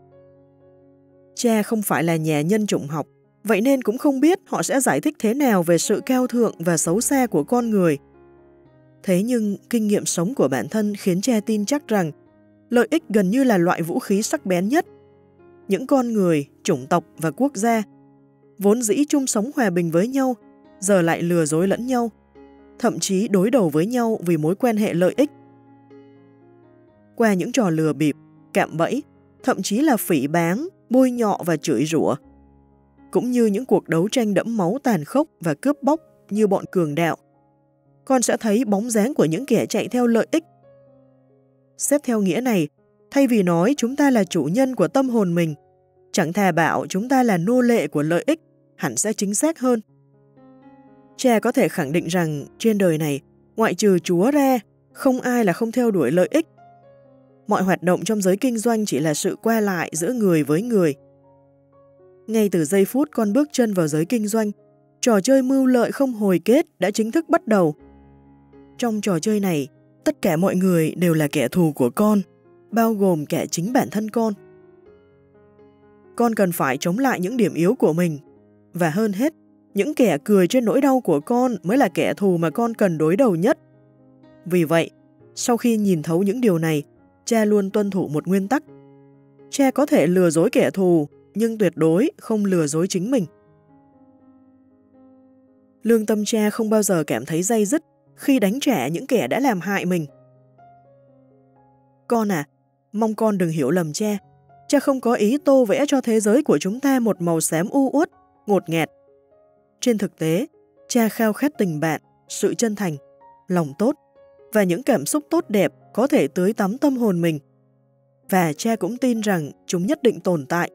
Cha không phải là nhà nhân chủng học, vậy nên cũng không biết họ sẽ giải thích thế nào về sự cao thượng và xấu xa của con người. Thế nhưng, kinh nghiệm sống của bản thân khiến cha tin chắc rằng lợi ích gần như là loại vũ khí sắc bén nhất. Những con người, chủng tộc và quốc gia vốn dĩ chung sống hòa bình với nhau, giờ lại lừa dối lẫn nhau, thậm chí đối đầu với nhau vì mối quan hệ lợi ích. Qua những trò lừa bịp, cạm bẫy, thậm chí là phỉ báng, bôi nhọ và chửi rủa, cũng như những cuộc đấu tranh đẫm máu tàn khốc và cướp bóc như bọn cường đạo, con sẽ thấy bóng dáng của những kẻ chạy theo lợi ích. Xét theo nghĩa này, thay vì nói chúng ta là chủ nhân của tâm hồn mình, chẳng thà bảo chúng ta là nô lệ của lợi ích, hẳn sẽ chính xác hơn. Cha có thể khẳng định rằng trên đời này, ngoại trừ Chúa ra, không ai là không theo đuổi lợi ích. Mọi hoạt động trong giới kinh doanh chỉ là sự qua lại giữa người với người. Ngay từ giây phút con bước chân vào giới kinh doanh, trò chơi mưu lợi không hồi kết đã chính thức bắt đầu. Trong trò chơi này, tất cả mọi người đều là kẻ thù của con, bao gồm cả chính bản thân con. Con cần phải chống lại những điểm yếu của mình, và hơn hết, những kẻ cười trên nỗi đau của con mới là kẻ thù mà con cần đối đầu nhất. Vì vậy, sau khi nhìn thấu những điều này, cha luôn tuân thủ một nguyên tắc. Cha có thể lừa dối kẻ thù, nhưng tuyệt đối không lừa dối chính mình. Lương tâm cha không bao giờ cảm thấy day dứt khi đánh trả những kẻ đã làm hại mình. Con à, mong con đừng hiểu lầm cha. Cha không có ý tô vẽ cho thế giới của chúng ta một màu xám u uất, ngột ngạt. Trên thực tế, cha khao khát tình bạn, sự chân thành, lòng tốt và những cảm xúc tốt đẹp có thể tưới tắm tâm hồn mình. Và cha cũng tin rằng chúng nhất định tồn tại.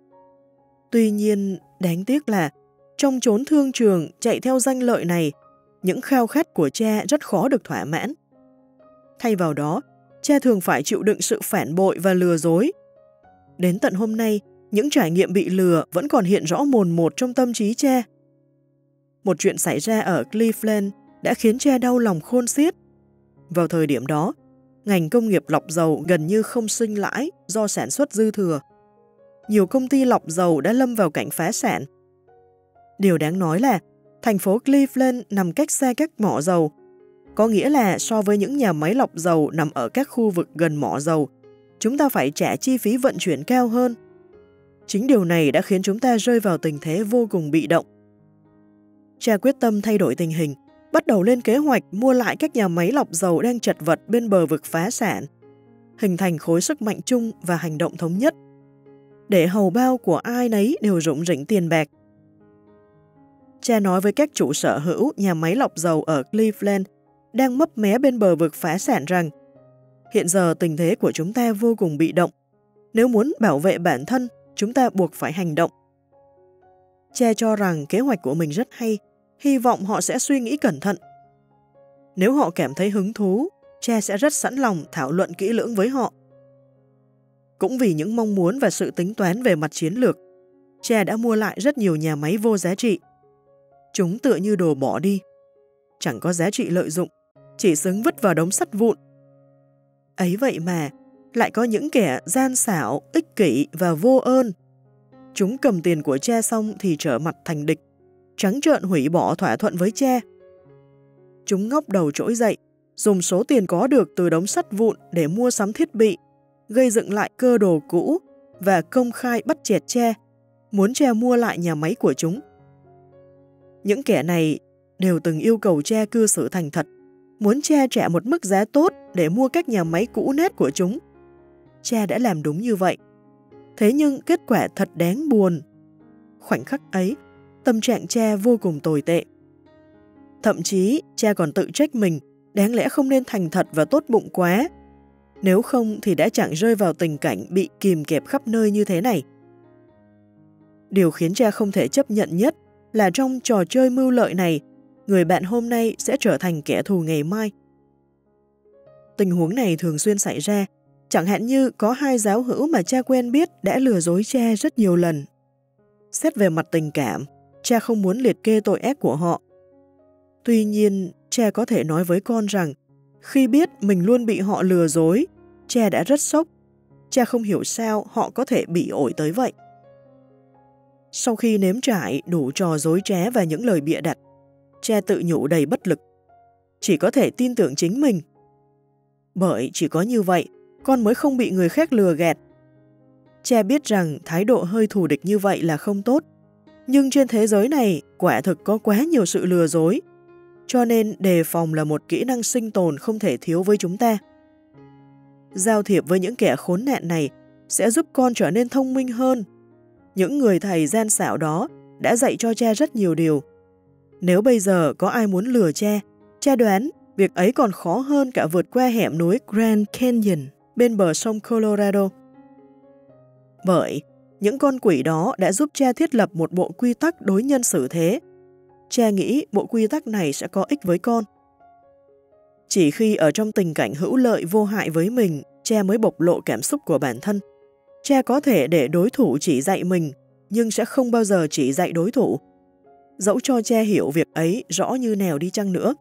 Tuy nhiên, đáng tiếc là trong chốn thương trường chạy theo danh lợi này, những khao khát của cha rất khó được thỏa mãn. Thay vào đó, cha thường phải chịu đựng sự phản bội và lừa dối. Đến tận hôm nay, những trải nghiệm bị lừa vẫn còn hiện rõ mồn một trong tâm trí cha. Một chuyện xảy ra ở Cleveland đã khiến cha đau lòng khôn xiết. Vào thời điểm đó, ngành công nghiệp lọc dầu gần như không sinh lãi do sản xuất dư thừa. Nhiều công ty lọc dầu đã lâm vào cảnh phá sản. Điều đáng nói là thành phố Cleveland nằm cách xa các mỏ dầu, có nghĩa là so với những nhà máy lọc dầu nằm ở các khu vực gần mỏ dầu, chúng ta phải trả chi phí vận chuyển cao hơn. Chính điều này đã khiến chúng ta rơi vào tình thế vô cùng bị động. Cha quyết tâm thay đổi tình hình, bắt đầu lên kế hoạch mua lại các nhà máy lọc dầu đang chật vật bên bờ vực phá sản, hình thành khối sức mạnh chung và hành động thống nhất, để hầu bao của ai nấy đều rủng rỉnh tiền bạc. Cha nói với các chủ sở hữu nhà máy lọc dầu ở Cleveland đang mấp mé bên bờ vực phá sản rằng hiện giờ tình thế của chúng ta vô cùng bị động. Nếu muốn bảo vệ bản thân, chúng ta buộc phải hành động. Cha cho rằng kế hoạch của mình rất hay, hy vọng họ sẽ suy nghĩ cẩn thận. Nếu họ cảm thấy hứng thú, cha sẽ rất sẵn lòng thảo luận kỹ lưỡng với họ. Cũng vì những mong muốn và sự tính toán về mặt chiến lược, cha đã mua lại rất nhiều nhà máy vô giá trị. Chúng tựa như đồ bỏ đi, chẳng có giá trị lợi dụng, chỉ xứng vứt vào đống sắt vụn. Ấy vậy mà, lại có những kẻ gian xảo, ích kỷ và vô ơn. Chúng cầm tiền của cha xong thì trở mặt thành địch, trắng trợn hủy bỏ thỏa thuận với cha. Chúng ngóc đầu trỗi dậy, dùng số tiền có được từ đống sắt vụn để mua sắm thiết bị, gây dựng lại cơ đồ cũ và công khai bắt chẹt cha, muốn cha mua lại nhà máy của chúng. Những kẻ này đều từng yêu cầu cha cư xử thành thật, muốn cha trả một mức giá tốt để mua các nhà máy cũ nát của chúng. Cha đã làm đúng như vậy. Thế nhưng kết quả thật đáng buồn. Khoảnh khắc ấy, tâm trạng cha vô cùng tồi tệ. Thậm chí, cha còn tự trách mình, đáng lẽ không nên thành thật và tốt bụng quá. Nếu không thì đã chẳng rơi vào tình cảnh bị kìm kẹp khắp nơi như thế này. Điều khiến cha không thể chấp nhận nhất là trong trò chơi mưu lợi này, người bạn hôm nay sẽ trở thành kẻ thù ngày mai. Tình huống này thường xuyên xảy ra, chẳng hạn như có hai giáo hữu mà cha quen biết đã lừa dối cha rất nhiều lần. Xét về mặt tình cảm, cha không muốn liệt kê tội ác của họ. Tuy nhiên, cha có thể nói với con rằng, khi biết mình luôn bị họ lừa dối, cha đã rất sốc. Cha không hiểu sao họ có thể bị ổi tới vậy. Sau khi nếm trải đủ trò dối trá và những lời bịa đặt, cha tự nhủ đầy bất lực. Chỉ có thể tin tưởng chính mình. Bởi chỉ có như vậy, con mới không bị người khác lừa gạt. Cha biết rằng thái độ hơi thù địch như vậy là không tốt, nhưng trên thế giới này quả thực có quá nhiều sự lừa dối, cho nên đề phòng là một kỹ năng sinh tồn không thể thiếu với chúng ta. Giao thiệp với những kẻ khốn nạn này sẽ giúp con trở nên thông minh hơn. Những người thầy gian xảo đó đã dạy cho cha rất nhiều điều. Nếu bây giờ có ai muốn lừa cha đoán việc ấy còn khó hơn cả vượt qua hẻm núi Grand Canyon bên bờ sông Colorado. Bởi những con quỷ đó đã giúp cha thiết lập một bộ quy tắc đối nhân xử thế. Cha nghĩ bộ quy tắc này sẽ có ích với con. Chỉ khi ở trong tình cảnh hữu lợi vô hại với mình, cha mới bộc lộ cảm xúc của bản thân. Cha có thể để đối thủ chỉ dạy mình, nhưng sẽ không bao giờ chỉ dạy đối thủ. Dẫu cho cha hiểu việc ấy rõ như nào đi chăng nữa.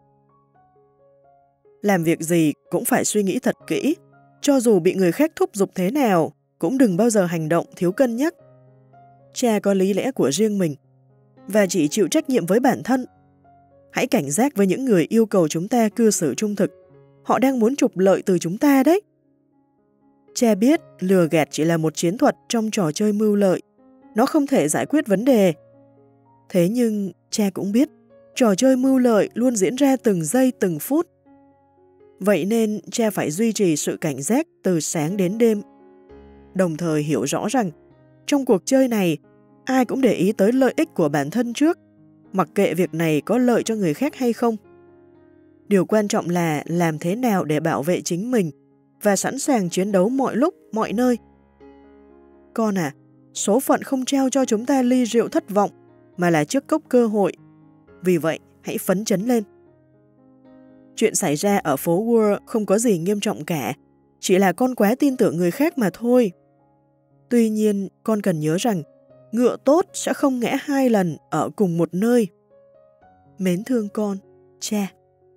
Làm việc gì cũng phải suy nghĩ thật kỹ, cho dù bị người khác thúc giục thế nào, cũng đừng bao giờ hành động thiếu cân nhắc. Cha có lý lẽ của riêng mình, và chỉ chịu trách nhiệm với bản thân. Hãy cảnh giác với những người yêu cầu chúng ta cư xử trung thực. Họ đang muốn trục lợi từ chúng ta đấy. Cha biết lừa gạt chỉ là một chiến thuật trong trò chơi mưu lợi. Nó không thể giải quyết vấn đề. Thế nhưng cha cũng biết trò chơi mưu lợi luôn diễn ra từng giây từng phút. Vậy nên cha phải duy trì sự cảnh giác từ sáng đến đêm. Đồng thời hiểu rõ rằng trong cuộc chơi này ai cũng để ý tới lợi ích của bản thân trước, mặc kệ việc này có lợi cho người khác hay không. Điều quan trọng là làm thế nào để bảo vệ chính mình và sẵn sàng chiến đấu mọi lúc, mọi nơi. Con à, số phận không trao cho chúng ta ly rượu thất vọng, mà là chiếc cốc cơ hội. Vì vậy, hãy phấn chấn lên. Chuyện xảy ra ở phố Wall không có gì nghiêm trọng cả, chỉ là con quá tin tưởng người khác mà thôi. Tuy nhiên, con cần nhớ rằng, ngựa tốt sẽ không ngã hai lần ở cùng một nơi. Mến thương con, cha.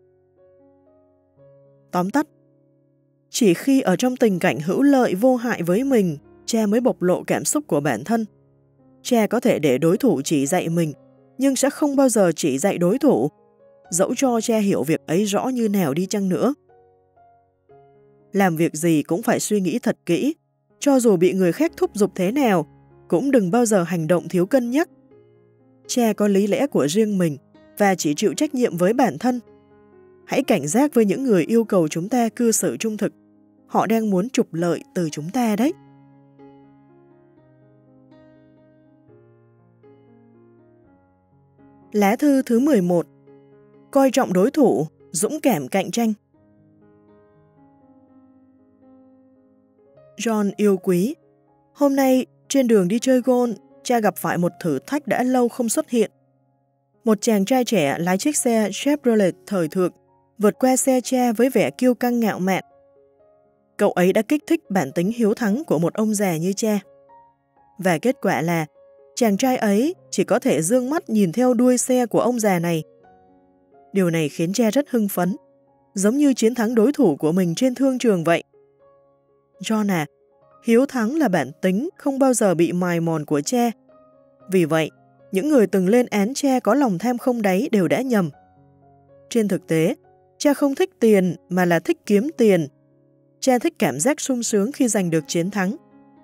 Tóm tắt, chỉ khi ở trong tình cảnh hữu lợi vô hại với mình, cha mới bộc lộ cảm xúc của bản thân. Cha có thể để đối thủ chỉ dạy mình, nhưng sẽ không bao giờ chỉ dạy đối thủ, dẫu cho cha hiểu việc ấy rõ như nào đi chăng nữa. Làm việc gì cũng phải suy nghĩ thật kỹ, cho dù bị người khác thúc giục thế nào, cũng đừng bao giờ hành động thiếu cân nhắc. Cha có lý lẽ của riêng mình và chỉ chịu trách nhiệm với bản thân. Hãy cảnh giác với những người yêu cầu chúng ta cư xử trung thực. Họ đang muốn trục lợi từ chúng ta đấy. Lá thư thứ 11. Coi trọng đối thủ, dũng cảm cạnh tranh. John yêu quý. Hôm nay, trên đường đi chơi golf, cha gặp phải một thử thách đã lâu không xuất hiện. Một chàng trai trẻ lái chiếc xe Chevrolet thời thượng, vượt qua xe cha với vẻ kiêu căng ngạo mạn. Cậu ấy đã kích thích bản tính hiếu thắng của một ông già như cha. Và kết quả là, chàng trai ấy chỉ có thể dương mắt nhìn theo đuôi xe của ông già này. Điều này khiến cha rất hưng phấn, giống như chiến thắng đối thủ của mình trên thương trường vậy. John à, hiếu thắng là bản tính không bao giờ bị mài mòn của cha. Vì vậy, những người từng lên án cha có lòng tham không đáy đều đã nhầm. Trên thực tế, cha không thích tiền mà là thích kiếm tiền. Cha thích cảm giác sung sướng khi giành được chiến thắng.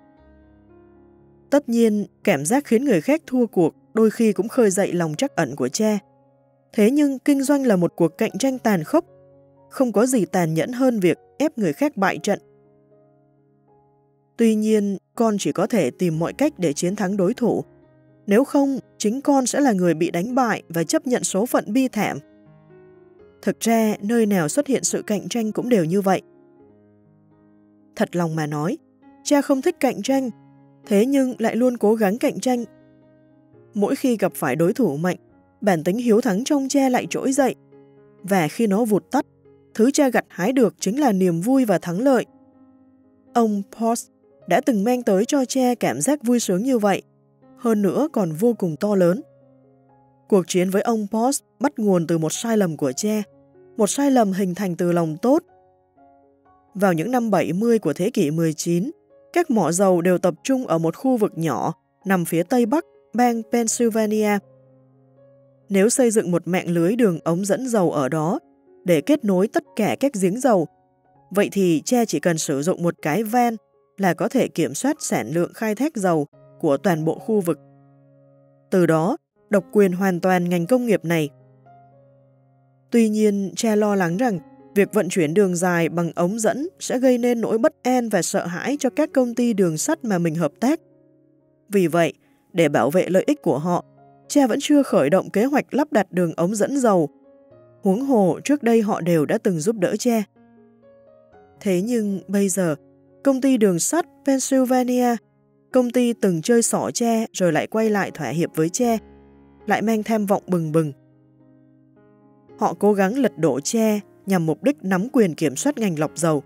Tất nhiên, cảm giác khiến người khác thua cuộc đôi khi cũng khơi dậy lòng trắc ẩn của cha. Thế nhưng kinh doanh là một cuộc cạnh tranh tàn khốc. Không có gì tàn nhẫn hơn việc ép người khác bại trận. Tuy nhiên, con chỉ có thể tìm mọi cách để chiến thắng đối thủ. Nếu không, chính con sẽ là người bị đánh bại và chấp nhận số phận bi thảm. Thực ra, nơi nào xuất hiện sự cạnh tranh cũng đều như vậy. Thật lòng mà nói, cha không thích cạnh tranh, thế nhưng lại luôn cố gắng cạnh tranh. Mỗi khi gặp phải đối thủ mạnh, bản tính hiếu thắng trong cha lại trỗi dậy. Và khi nó vụt tắt, thứ cha gặt hái được chính là niềm vui và thắng lợi. Ông Post đã từng mang tới cho cha cảm giác vui sướng như vậy, hơn nữa còn vô cùng to lớn. Cuộc chiến với ông Post bắt nguồn từ một sai lầm của cha, một sai lầm hình thành từ lòng tốt. Vào những năm 70 của thế kỷ 19, các mỏ dầu đều tập trung ở một khu vực nhỏ nằm phía tây bắc bang Pennsylvania. Nếu xây dựng một mạng lưới đường ống dẫn dầu ở đó để kết nối tất cả các giếng dầu, vậy thì cha chỉ cần sử dụng một cái van là có thể kiểm soát sản lượng khai thác dầu của toàn bộ khu vực. Từ đó, độc quyền hoàn toàn ngành công nghiệp này. Tuy nhiên, cha lo lắng rằng việc vận chuyển đường dài bằng ống dẫn sẽ gây nên nỗi bất an và sợ hãi cho các công ty đường sắt mà mình hợp tác. Vì vậy, để bảo vệ lợi ích của họ, cha vẫn chưa khởi động kế hoạch lắp đặt đường ống dẫn dầu. Huống hồ trước đây họ đều đã từng giúp đỡ cha. Thế nhưng bây giờ, công ty đường sắt Pennsylvania, công ty từng chơi xỏ cha rồi lại quay lại thỏa hiệp với cha, lại mang tham vọng bừng bừng. Họ cố gắng lật đổ cha nhằm mục đích nắm quyền kiểm soát ngành lọc dầu.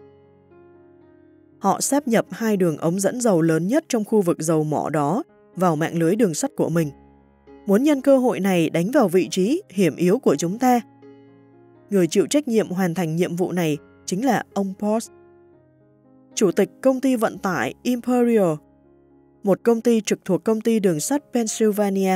Họ sáp nhập hai đường ống dẫn dầu lớn nhất trong khu vực dầu mỏ đó vào mạng lưới đường sắt của mình, muốn nhân cơ hội này đánh vào vị trí hiểm yếu của chúng ta. Người chịu trách nhiệm hoàn thành nhiệm vụ này chính là ông Post, chủ tịch công ty vận tải Imperial, một công ty trực thuộc công ty đường sắt Pennsylvania.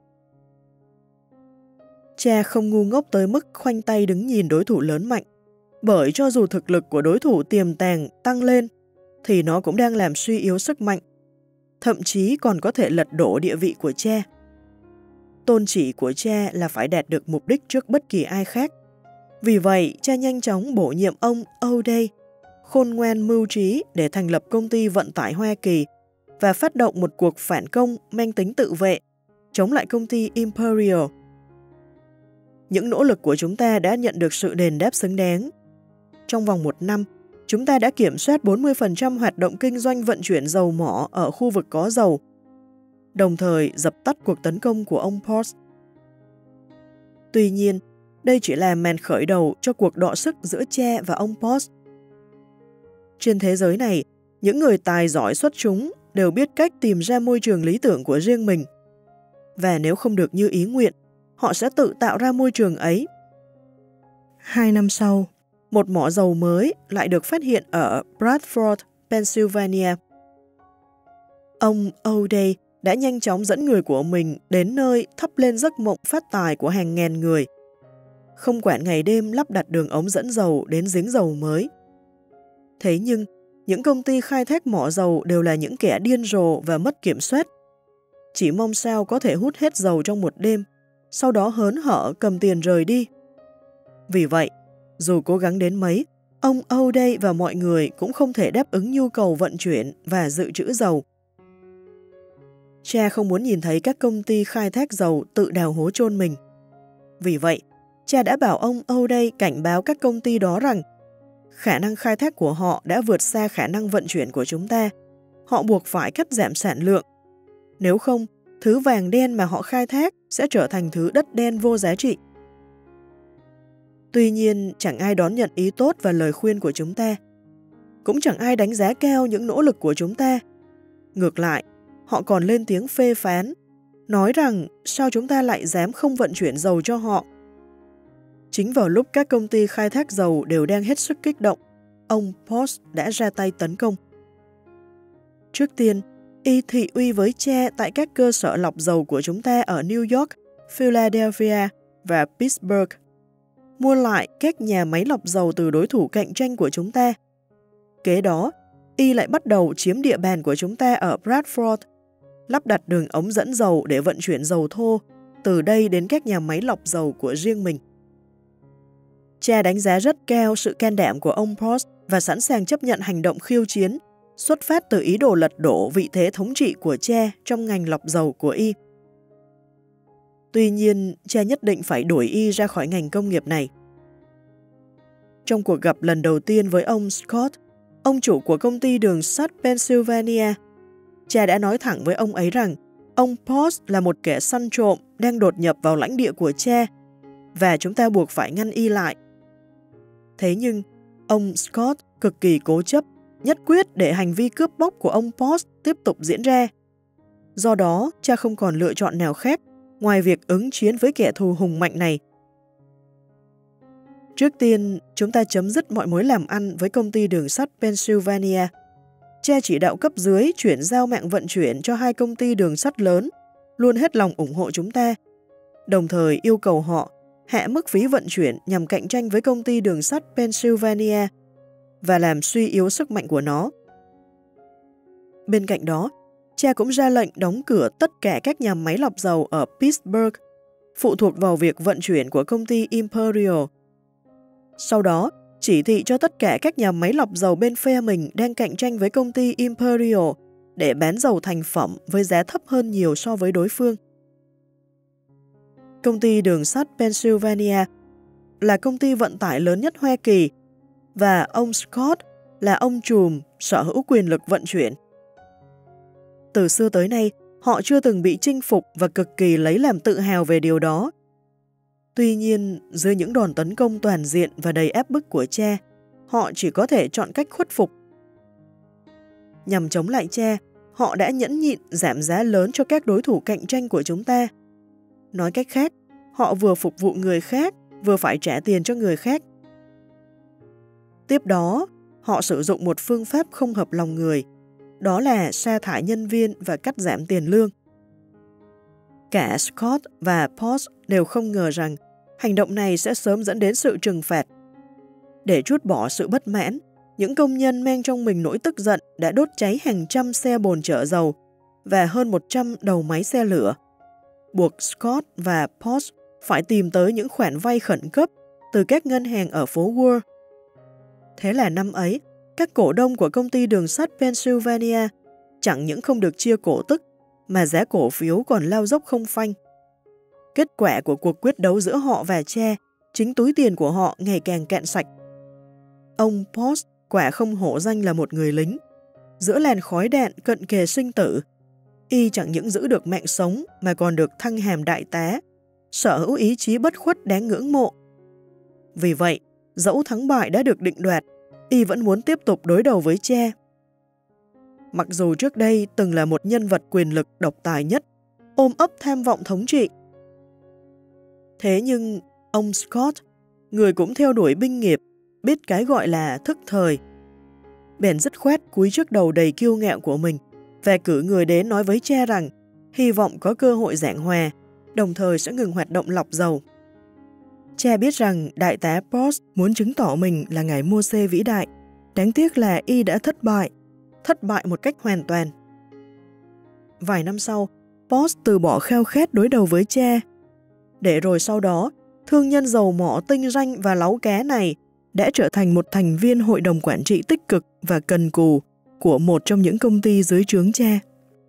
Cha không ngu ngốc tới mức khoanh tay đứng nhìn đối thủ lớn mạnh, bởi cho dù thực lực của đối thủ tiềm tàng tăng lên, thì nó cũng đang làm suy yếu sức mạnh, thậm chí còn có thể lật đổ địa vị của cha. Tôn chỉ của cha là phải đạt được mục đích trước bất kỳ ai khác. Vì vậy, cha nhanh chóng bổ nhiệm ông O'Day, khôn ngoan mưu trí để thành lập công ty vận tải Hoa Kỳ và phát động một cuộc phản công mang tính tự vệ, chống lại công ty Imperial. Những nỗ lực của chúng ta đã nhận được sự đền đáp xứng đáng. Trong vòng 1 năm, chúng ta đã kiểm soát 40% hoạt động kinh doanh vận chuyển dầu mỏ ở khu vực có dầu, đồng thời dập tắt cuộc tấn công của ông Post. Tuy nhiên, đây chỉ là màn khởi đầu cho cuộc đọ sức giữa cha và ông Post. Trên thế giới này, những người tài giỏi xuất chúng đều biết cách tìm ra môi trường lý tưởng của riêng mình. Và nếu không được như ý nguyện, họ sẽ tự tạo ra môi trường ấy. 2 năm sau, một mỏ dầu mới lại được phát hiện ở Bradford, Pennsylvania. Ông O'Day đã nhanh chóng dẫn người của mình đến nơi thắp lên giấc mộng phát tài của hàng ngàn người, không quản ngày đêm lắp đặt đường ống dẫn dầu đến giếng dầu mới. Thế nhưng, những công ty khai thác mỏ dầu đều là những kẻ điên rồ và mất kiểm soát. Chỉ mong sao có thể hút hết dầu trong một đêm, sau đó hớn hở cầm tiền rời đi. Vì vậy, dù cố gắng đến mấy, ông O'Day và mọi người cũng không thể đáp ứng nhu cầu vận chuyển và dự trữ dầu. Cha không muốn nhìn thấy các công ty khai thác dầu tự đào hố chôn mình. Vì vậy, cha đã bảo ông O'Day cảnh báo các công ty đó rằng khả năng khai thác của họ đã vượt xa khả năng vận chuyển của chúng ta. Họ buộc phải cắt giảm sản lượng. Nếu không, thứ vàng đen mà họ khai thác sẽ trở thành thứ đất đen vô giá trị. Tuy nhiên, chẳng ai đón nhận ý tốt và lời khuyên của chúng ta. Cũng chẳng ai đánh giá cao những nỗ lực của chúng ta. Ngược lại, họ còn lên tiếng phê phán, nói rằng sao chúng ta lại dám không vận chuyển dầu cho họ. Chính vào lúc các công ty khai thác dầu đều đang hết sức kích động, ông Post đã ra tay tấn công. Trước tiên, y thị uy với cha tại các cơ sở lọc dầu của chúng ta ở New York, Philadelphia và Pittsburgh, mua lại các nhà máy lọc dầu từ đối thủ cạnh tranh của chúng ta. Kế đó, y lại bắt đầu chiếm địa bàn của chúng ta ở Bradford, lắp đặt đường ống dẫn dầu để vận chuyển dầu thô từ đây đến các nhà máy lọc dầu của riêng mình. Cha đánh giá rất cao sự can đảm của ông Post và sẵn sàng chấp nhận hành động khiêu chiến xuất phát từ ý đồ lật đổ vị thế thống trị của cha trong ngành lọc dầu của y. Tuy nhiên, cha nhất định phải đuổi y ra khỏi ngành công nghiệp này. Trong cuộc gặp lần đầu tiên với ông Scott, ông chủ của công ty đường sắt Pennsylvania, cha đã nói thẳng với ông ấy rằng ông Post là một kẻ săn trộm đang đột nhập vào lãnh địa của cha và chúng ta buộc phải ngăn y lại. Thế nhưng, ông Scott cực kỳ cố chấp, nhất quyết để hành vi cướp bóc của ông Post tiếp tục diễn ra. Do đó, cha không còn lựa chọn nào khác ngoài việc ứng chiến với kẻ thù hùng mạnh này. Trước tiên, chúng ta chấm dứt mọi mối làm ăn với công ty đường sắt Pennsylvania. Cha chỉ đạo cấp dưới chuyển giao mạng vận chuyển cho 2 công ty đường sắt lớn, luôn hết lòng ủng hộ chúng ta, đồng thời yêu cầu họ hạ mức phí vận chuyển nhằm cạnh tranh với công ty đường sắt Pennsylvania và làm suy yếu sức mạnh của nó. Bên cạnh đó, cha cũng ra lệnh đóng cửa tất cả các nhà máy lọc dầu ở Pittsburgh, phụ thuộc vào việc vận chuyển của công ty Imperial. Sau đó, chỉ thị cho tất cả các nhà máy lọc dầu bên phe mình đang cạnh tranh với công ty Imperial để bán dầu thành phẩm với giá thấp hơn nhiều so với đối phương. Công ty đường sắt Pennsylvania là công ty vận tải lớn nhất Hoa Kỳ và ông Scott là ông trùm sở hữu quyền lực vận chuyển. Từ xưa tới nay, họ chưa từng bị chinh phục và cực kỳ lấy làm tự hào về điều đó. Tuy nhiên, dưới những đòn tấn công toàn diện và đầy áp bức của cha, họ chỉ có thể chọn cách khuất phục. Nhằm chống lại cha, họ đã nhẫn nhịn giảm giá lớn cho các đối thủ cạnh tranh của chúng ta. Nói cách khác, họ vừa phục vụ người khác, vừa phải trả tiền cho người khác. Tiếp đó, họ sử dụng một phương pháp không hợp lòng người, đó là sa thải nhân viên và cắt giảm tiền lương. Cả Scott và Post đều không ngờ rằng hành động này sẽ sớm dẫn đến sự trừng phạt. Để trút bỏ sự bất mãn, những công nhân mang trong mình nỗi tức giận đã đốt cháy hàng trăm xe bồn chở dầu và hơn 100 đầu máy xe lửa, buộc Scott và Post phải tìm tới những khoản vay khẩn cấp từ các ngân hàng ở phố Wall. Thế là năm ấy, các cổ đông của công ty đường sắt Pennsylvania chẳng những không được chia cổ tức, mà giá cổ phiếu còn lao dốc không phanh. Kết quả của cuộc quyết đấu giữa họ và cha, chính túi tiền của họ ngày càng cạn sạch. Ông Post quả không hổ danh là một người lính. Giữa làn khói đạn cận kề sinh tử, y chẳng những giữ được mạng sống mà còn được thăng hàm đại tá, sở hữu ý chí bất khuất đáng ngưỡng mộ. Vì vậy, dẫu thắng bại đã được định đoạt, y vẫn muốn tiếp tục đối đầu với cha. Mặc dù trước đây từng là một nhân vật quyền lực độc tài nhất, ôm ấp tham vọng thống trị. Thế nhưng, ông Scott, người cũng theo đuổi binh nghiệp, biết cái gọi là thức thời, bèn dứt khoát cúi trước đầu đầy kiêu ngạo của mình và cử người đến nói với cha rằng hy vọng có cơ hội giảng hòa, đồng thời sẽ ngừng hoạt động lọc dầu. Cha biết rằng đại tá Post muốn chứng tỏ mình là ngài Mô-sê vĩ đại, đáng tiếc là y đã thất bại một cách hoàn toàn. Vài năm sau, Post từ bỏ khao khát đối đầu với cha, để rồi sau đó, thương nhân dầu mỏ tinh ranh và láu cá này đã trở thành một thành viên hội đồng quản trị tích cực và cần cù của một trong những công ty dưới trướng cha.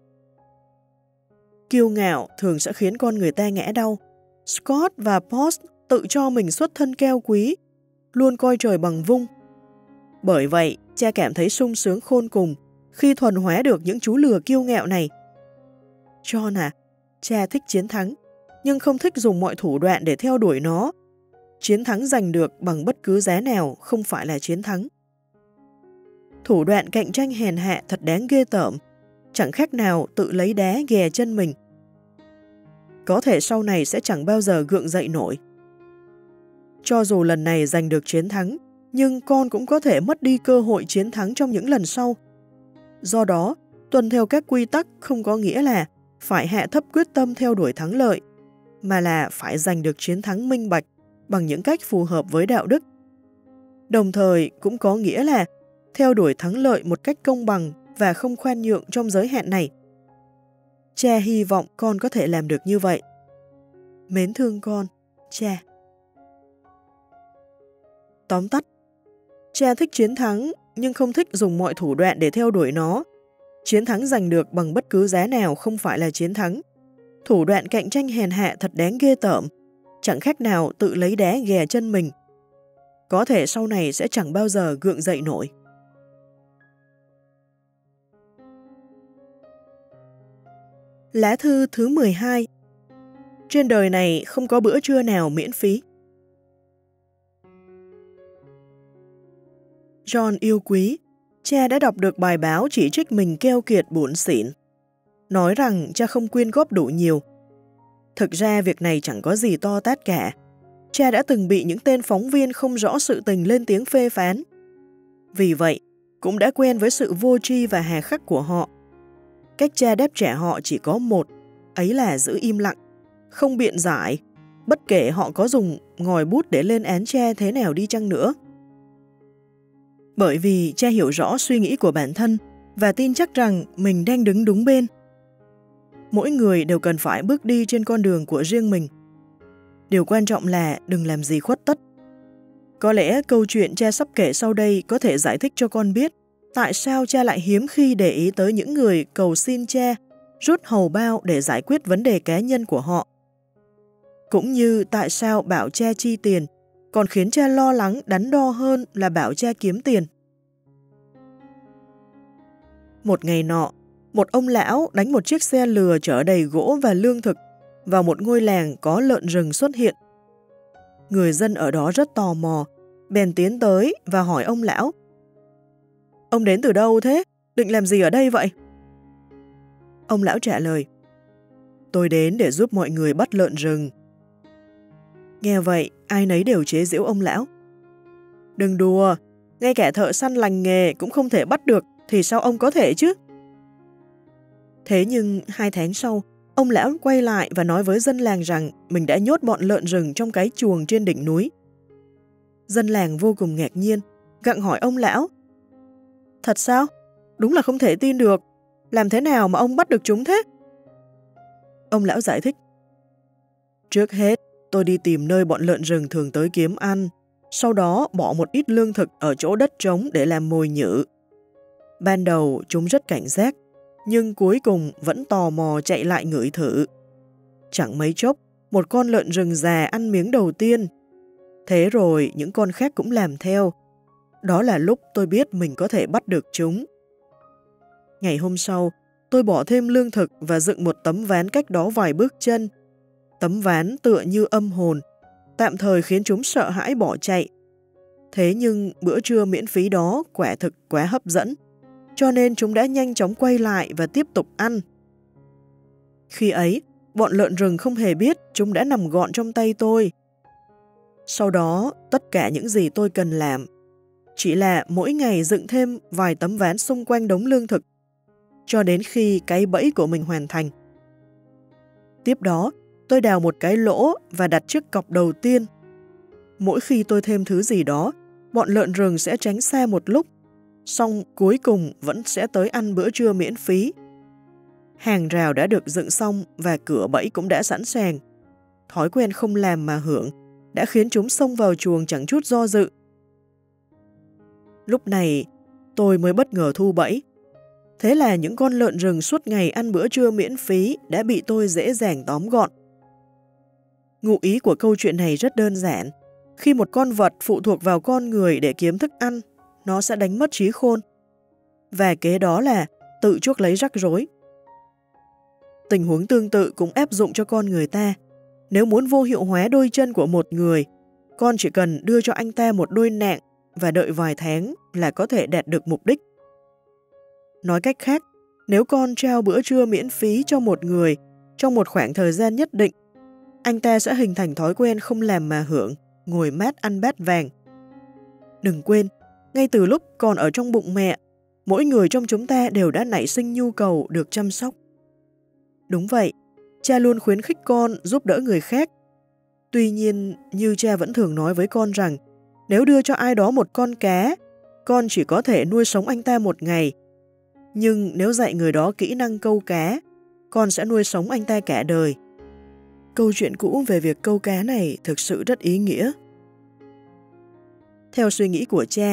Kiêu ngạo thường sẽ khiến con người ta ngã đau. Scott và Post tự cho mình xuất thân cao quý, luôn coi trời bằng vung. Bởi vậy, cha cảm thấy sung sướng khôn cùng khi thuần hóa được những chú lừa kiêu ngạo này. John cha thích chiến thắng, nhưng không thích dùng mọi thủ đoạn để theo đuổi nó. Chiến thắng giành được bằng bất cứ giá nào không phải là chiến thắng. Thủ đoạn cạnh tranh hèn hạ thật đáng ghê tởm, chẳng khác nào tự lấy đá ghè chân mình. Có thể sau này sẽ chẳng bao giờ gượng dậy nổi. Cho dù lần này giành được chiến thắng, nhưng con cũng có thể mất đi cơ hội chiến thắng trong những lần sau. Do đó, tuân theo các quy tắc không có nghĩa là phải hạ thấp quyết tâm theo đuổi thắng lợi, mà là phải giành được chiến thắng minh bạch bằng những cách phù hợp với đạo đức. Đồng thời cũng có nghĩa là theo đuổi thắng lợi một cách công bằng và không khoan nhượng trong giới hạn này. Cha hy vọng con có thể làm được như vậy. Mến thương con, cha. Tóm tắt, cha thích chiến thắng, nhưng không thích dùng mọi thủ đoạn để theo đuổi nó. Chiến thắng giành được bằng bất cứ giá nào không phải là chiến thắng. Thủ đoạn cạnh tranh hèn hạ thật đáng ghê tởm, chẳng khác nào tự lấy đá ghè chân mình. Có thể sau này sẽ chẳng bao giờ gượng dậy nổi. Lá thư thứ 12. Trên đời này không có bữa trưa nào miễn phí. John yêu quý, cha đã đọc được bài báo chỉ trích mình keo kiệt bủn xỉn. Nói rằng cha không quyên góp đủ nhiều. Thực ra việc này chẳng có gì to tát cả. Cha đã từng bị những tên phóng viên không rõ sự tình lên tiếng phê phán. Vì vậy, cũng đã quen với sự vô tri và hà khắc của họ. Cách cha đáp trả họ chỉ có một, ấy là giữ im lặng, không biện giải, bất kể họ có dùng ngòi bút để lên án cha thế nào đi chăng nữa. Bởi vì cha hiểu rõ suy nghĩ của bản thân và tin chắc rằng mình đang đứng đúng bên. Mỗi người đều cần phải bước đi trên con đường của riêng mình. Điều quan trọng là đừng làm gì khuất tất. Có lẽ câu chuyện cha sắp kể sau đây có thể giải thích cho con biết tại sao cha lại hiếm khi để ý tới những người cầu xin cha rút hầu bao để giải quyết vấn đề cá nhân của họ. Cũng như tại sao bảo cha chi tiền còn khiến cha lo lắng đắn đo hơn là bảo cha kiếm tiền. Một ngày nọ, một ông lão đánh một chiếc xe lừa chở đầy gỗ và lương thực vào một ngôi làng có lợn rừng xuất hiện. Người dân ở đó rất tò mò, bèn tiến tới và hỏi ông lão: "Ông đến từ đâu thế? Định làm gì ở đây vậy?" Ông lão trả lời: "Tôi đến để giúp mọi người bắt lợn rừng." Nghe vậy, ai nấy đều chế giễu ông lão. "Đừng đùa, ngay cả thợ săn lành nghề cũng không thể bắt được, thì sao ông có thể chứ?" Thế nhưng 2 tháng sau, ông lão quay lại và nói với dân làng rằng mình đã nhốt bọn lợn rừng trong cái chuồng trên đỉnh núi. Dân làng vô cùng ngạc nhiên, gặng hỏi ông lão: "Thật sao? Đúng là không thể tin được. Làm thế nào mà ông bắt được chúng thế?" Ông lão giải thích: "Trước hết, tôi đi tìm nơi bọn lợn rừng thường tới kiếm ăn, sau đó bỏ một ít lương thực ở chỗ đất trống để làm mồi nhử. Ban đầu chúng rất cảnh giác, nhưng cuối cùng vẫn tò mò chạy lại ngửi thử. Chẳng mấy chốc, một con lợn rừng già ăn miếng đầu tiên. Thế rồi những con khác cũng làm theo. Đó là lúc tôi biết mình có thể bắt được chúng. Ngày hôm sau, tôi bỏ thêm lương thực và dựng một tấm ván cách đó vài bước chân. Tấm ván tựa như âm hồn, tạm thời khiến chúng sợ hãi bỏ chạy. Thế nhưng bữa trưa miễn phí đó quả thực quá hấp dẫn, cho nên chúng đã nhanh chóng quay lại và tiếp tục ăn. Khi ấy, bọn lợn rừng không hề biết chúng đã nằm gọn trong tay tôi. Sau đó, tất cả những gì tôi cần làm chỉ là mỗi ngày dựng thêm vài tấm ván xung quanh đống lương thực, cho đến khi cái bẫy của mình hoàn thành. Tiếp đó, tôi đào một cái lỗ và đặt chiếc cọc đầu tiên. Mỗi khi tôi thêm thứ gì đó, bọn lợn rừng sẽ tránh xa một lúc, xong cuối cùng vẫn sẽ tới ăn bữa trưa miễn phí. Hàng rào đã được dựng xong và cửa bẫy cũng đã sẵn sàng. Thói quen không làm mà hưởng đã khiến chúng xông vào chuồng chẳng chút do dự. Lúc này, tôi mới bất ngờ thu bẫy. Thế là những con lợn rừng suốt ngày ăn bữa trưa miễn phí đã bị tôi dễ dàng tóm gọn. Ngụ ý của câu chuyện này rất đơn giản. Khi một con vật phụ thuộc vào con người để kiếm thức ăn, nó sẽ đánh mất trí khôn. Và kế đó là tự chuốc lấy rắc rối. Tình huống tương tự cũng áp dụng cho con người ta. Nếu muốn vô hiệu hóa đôi chân của một người, con chỉ cần đưa cho anh ta một đôi nạng và đợi vài tháng là có thể đạt được mục đích. Nói cách khác, nếu con trao bữa trưa miễn phí cho một người trong một khoảng thời gian nhất định, anh ta sẽ hình thành thói quen không làm mà hưởng, ngồi mát ăn bát vàng. Đừng quên, ngay từ lúc còn ở trong bụng mẹ, mỗi người trong chúng ta đều đã nảy sinh nhu cầu được chăm sóc. Đúng vậy, cha luôn khuyến khích con giúp đỡ người khác. Tuy nhiên, như cha vẫn thường nói với con rằng, nếu đưa cho ai đó một con cá, con chỉ có thể nuôi sống anh ta một ngày. Nhưng nếu dạy người đó kỹ năng câu cá, con sẽ nuôi sống anh ta cả đời. Câu chuyện cũ về việc câu cá này thực sự rất ý nghĩa. Theo suy nghĩ của cha,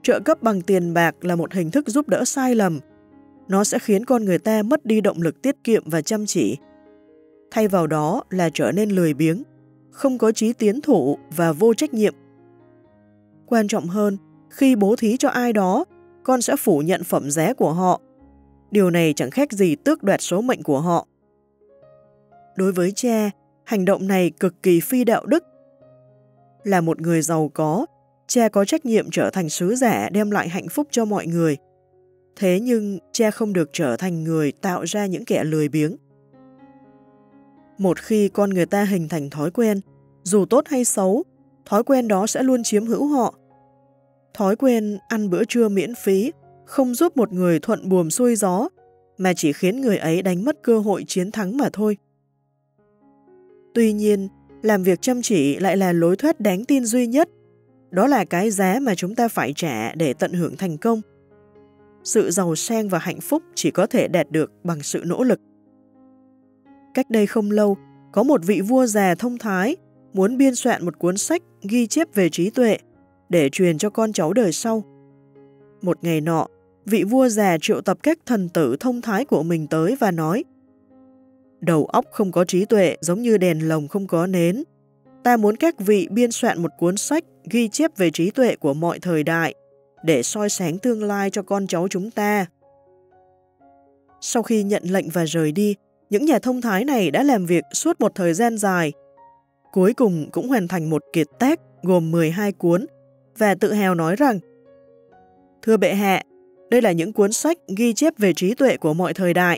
trợ cấp bằng tiền bạc là một hình thức giúp đỡ sai lầm. Nó sẽ khiến con người ta mất đi động lực tiết kiệm và chăm chỉ. Thay vào đó là trở nên lười biếng, không có chí tiến thủ và vô trách nhiệm. Quan trọng hơn, khi bố thí cho ai đó, con sẽ phủ nhận phẩm giá của họ. Điều này chẳng khác gì tước đoạt số mệnh của họ. Đối với cha, hành động này cực kỳ phi đạo đức. Là một người giàu có, cha có trách nhiệm trở thành sứ giả đem lại hạnh phúc cho mọi người. Thế nhưng cha không được trở thành người tạo ra những kẻ lười biếng. Một khi con người ta hình thành thói quen, dù tốt hay xấu, thói quen đó sẽ luôn chiếm hữu họ. Thói quen ăn bữa trưa miễn phí không giúp một người thuận buồm xuôi gió, mà chỉ khiến người ấy đánh mất cơ hội chiến thắng mà thôi. Tuy nhiên, làm việc chăm chỉ lại là lối thoát đáng tin duy nhất. Đó là cái giá mà chúng ta phải trả để tận hưởng thành công. Sự giàu sang và hạnh phúc chỉ có thể đạt được bằng sự nỗ lực. Cách đây không lâu, có một vị vua già thông thái muốn biên soạn một cuốn sách ghi chép về trí tuệ để truyền cho con cháu đời sau. Một ngày nọ, vị vua già triệu tập các thần tử thông thái của mình tới và nói: đầu óc không có trí tuệ giống như đèn lồng không có nến. Ta muốn các vị biên soạn một cuốn sách ghi chép về trí tuệ của mọi thời đại để soi sáng tương lai cho con cháu chúng ta. Sau khi nhận lệnh và rời đi, những nhà thông thái này đã làm việc suốt một thời gian dài. Cuối cùng cũng hoàn thành một kiệt tác gồm 12 cuốn và tự hào nói rằng: thưa bệ hạ, đây là những cuốn sách ghi chép về trí tuệ của mọi thời đại.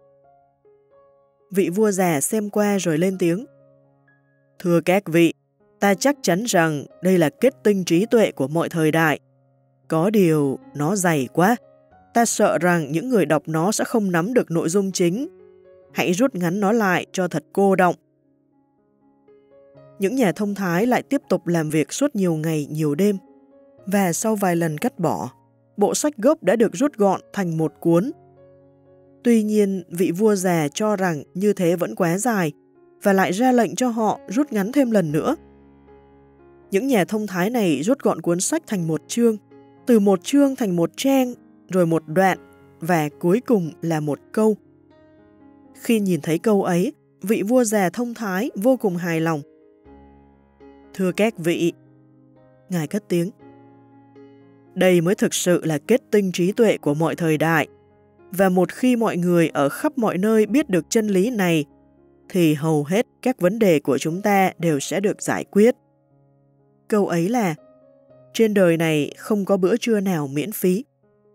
Vị vua già xem qua rồi lên tiếng: thưa các vị, ta chắc chắn rằng đây là kết tinh trí tuệ của mọi thời đại. Có điều nó dày quá, ta sợ rằng những người đọc nó sẽ không nắm được nội dung chính. Hãy rút ngắn nó lại cho thật cô đọng. Những nhà thông thái lại tiếp tục làm việc suốt nhiều ngày, nhiều đêm. Và sau vài lần cắt bỏ, bộ sách gốc đã được rút gọn thành một cuốn. Tuy nhiên, vị vua già cho rằng như thế vẫn quá dài và lại ra lệnh cho họ rút ngắn thêm lần nữa. Những nhà thông thái này rút gọn cuốn sách thành một chương, từ một chương thành một trang, rồi một đoạn, và cuối cùng là một câu. Khi nhìn thấy câu ấy, vị vua già thông thái vô cùng hài lòng. Thưa các vị, Ngài cất tiếng, đây mới thực sự là kết tinh trí tuệ của mọi thời đại, và một khi mọi người ở khắp mọi nơi biết được chân lý này, thì hầu hết các vấn đề của chúng ta đều sẽ được giải quyết. Câu ấy là: trên đời này không có bữa trưa nào miễn phí.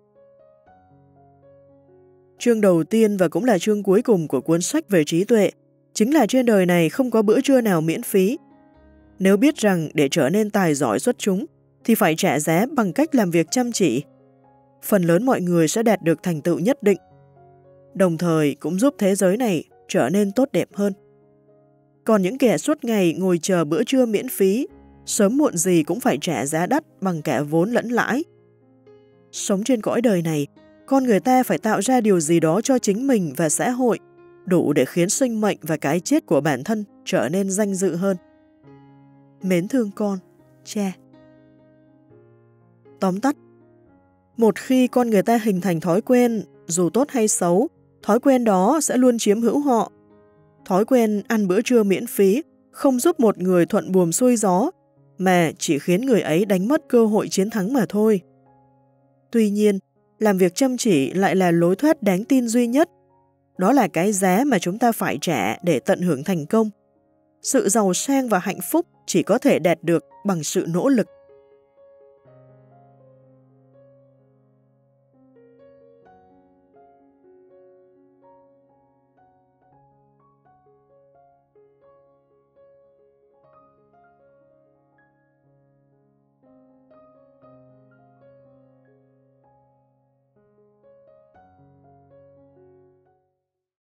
Chương đầu tiên và cũng là chương cuối cùng của cuốn sách về trí tuệ chính là trên đời này không có bữa trưa nào miễn phí. Nếu biết rằng để trở nên tài giỏi xuất chúng thì phải trả giá bằng cách làm việc chăm chỉ, phần lớn mọi người sẽ đạt được thành tựu nhất định, đồng thời cũng giúp thế giới này trở nên tốt đẹp hơn. Còn những kẻ suốt ngày ngồi chờ bữa trưa miễn phí, sớm muộn gì cũng phải trả giá đắt bằng cả vốn lẫn lãi. Sống trên cõi đời này, con người ta phải tạo ra điều gì đó cho chính mình và xã hội, đủ để khiến sinh mệnh và cái chết của bản thân trở nên danh dự hơn. Mến thương con, cha. Tóm tắt, một khi con người ta hình thành thói quen, dù tốt hay xấu, thói quen đó sẽ luôn chiếm hữu họ. Thói quen ăn bữa trưa miễn phí không giúp một người thuận buồm xuôi gió, mà chỉ khiến người ấy đánh mất cơ hội chiến thắng mà thôi. Tuy nhiên, làm việc chăm chỉ lại là lối thoát đáng tin duy nhất. Đó là cái giá mà chúng ta phải trả để tận hưởng thành công. Sự giàu sang và hạnh phúc chỉ có thể đạt được bằng sự nỗ lực.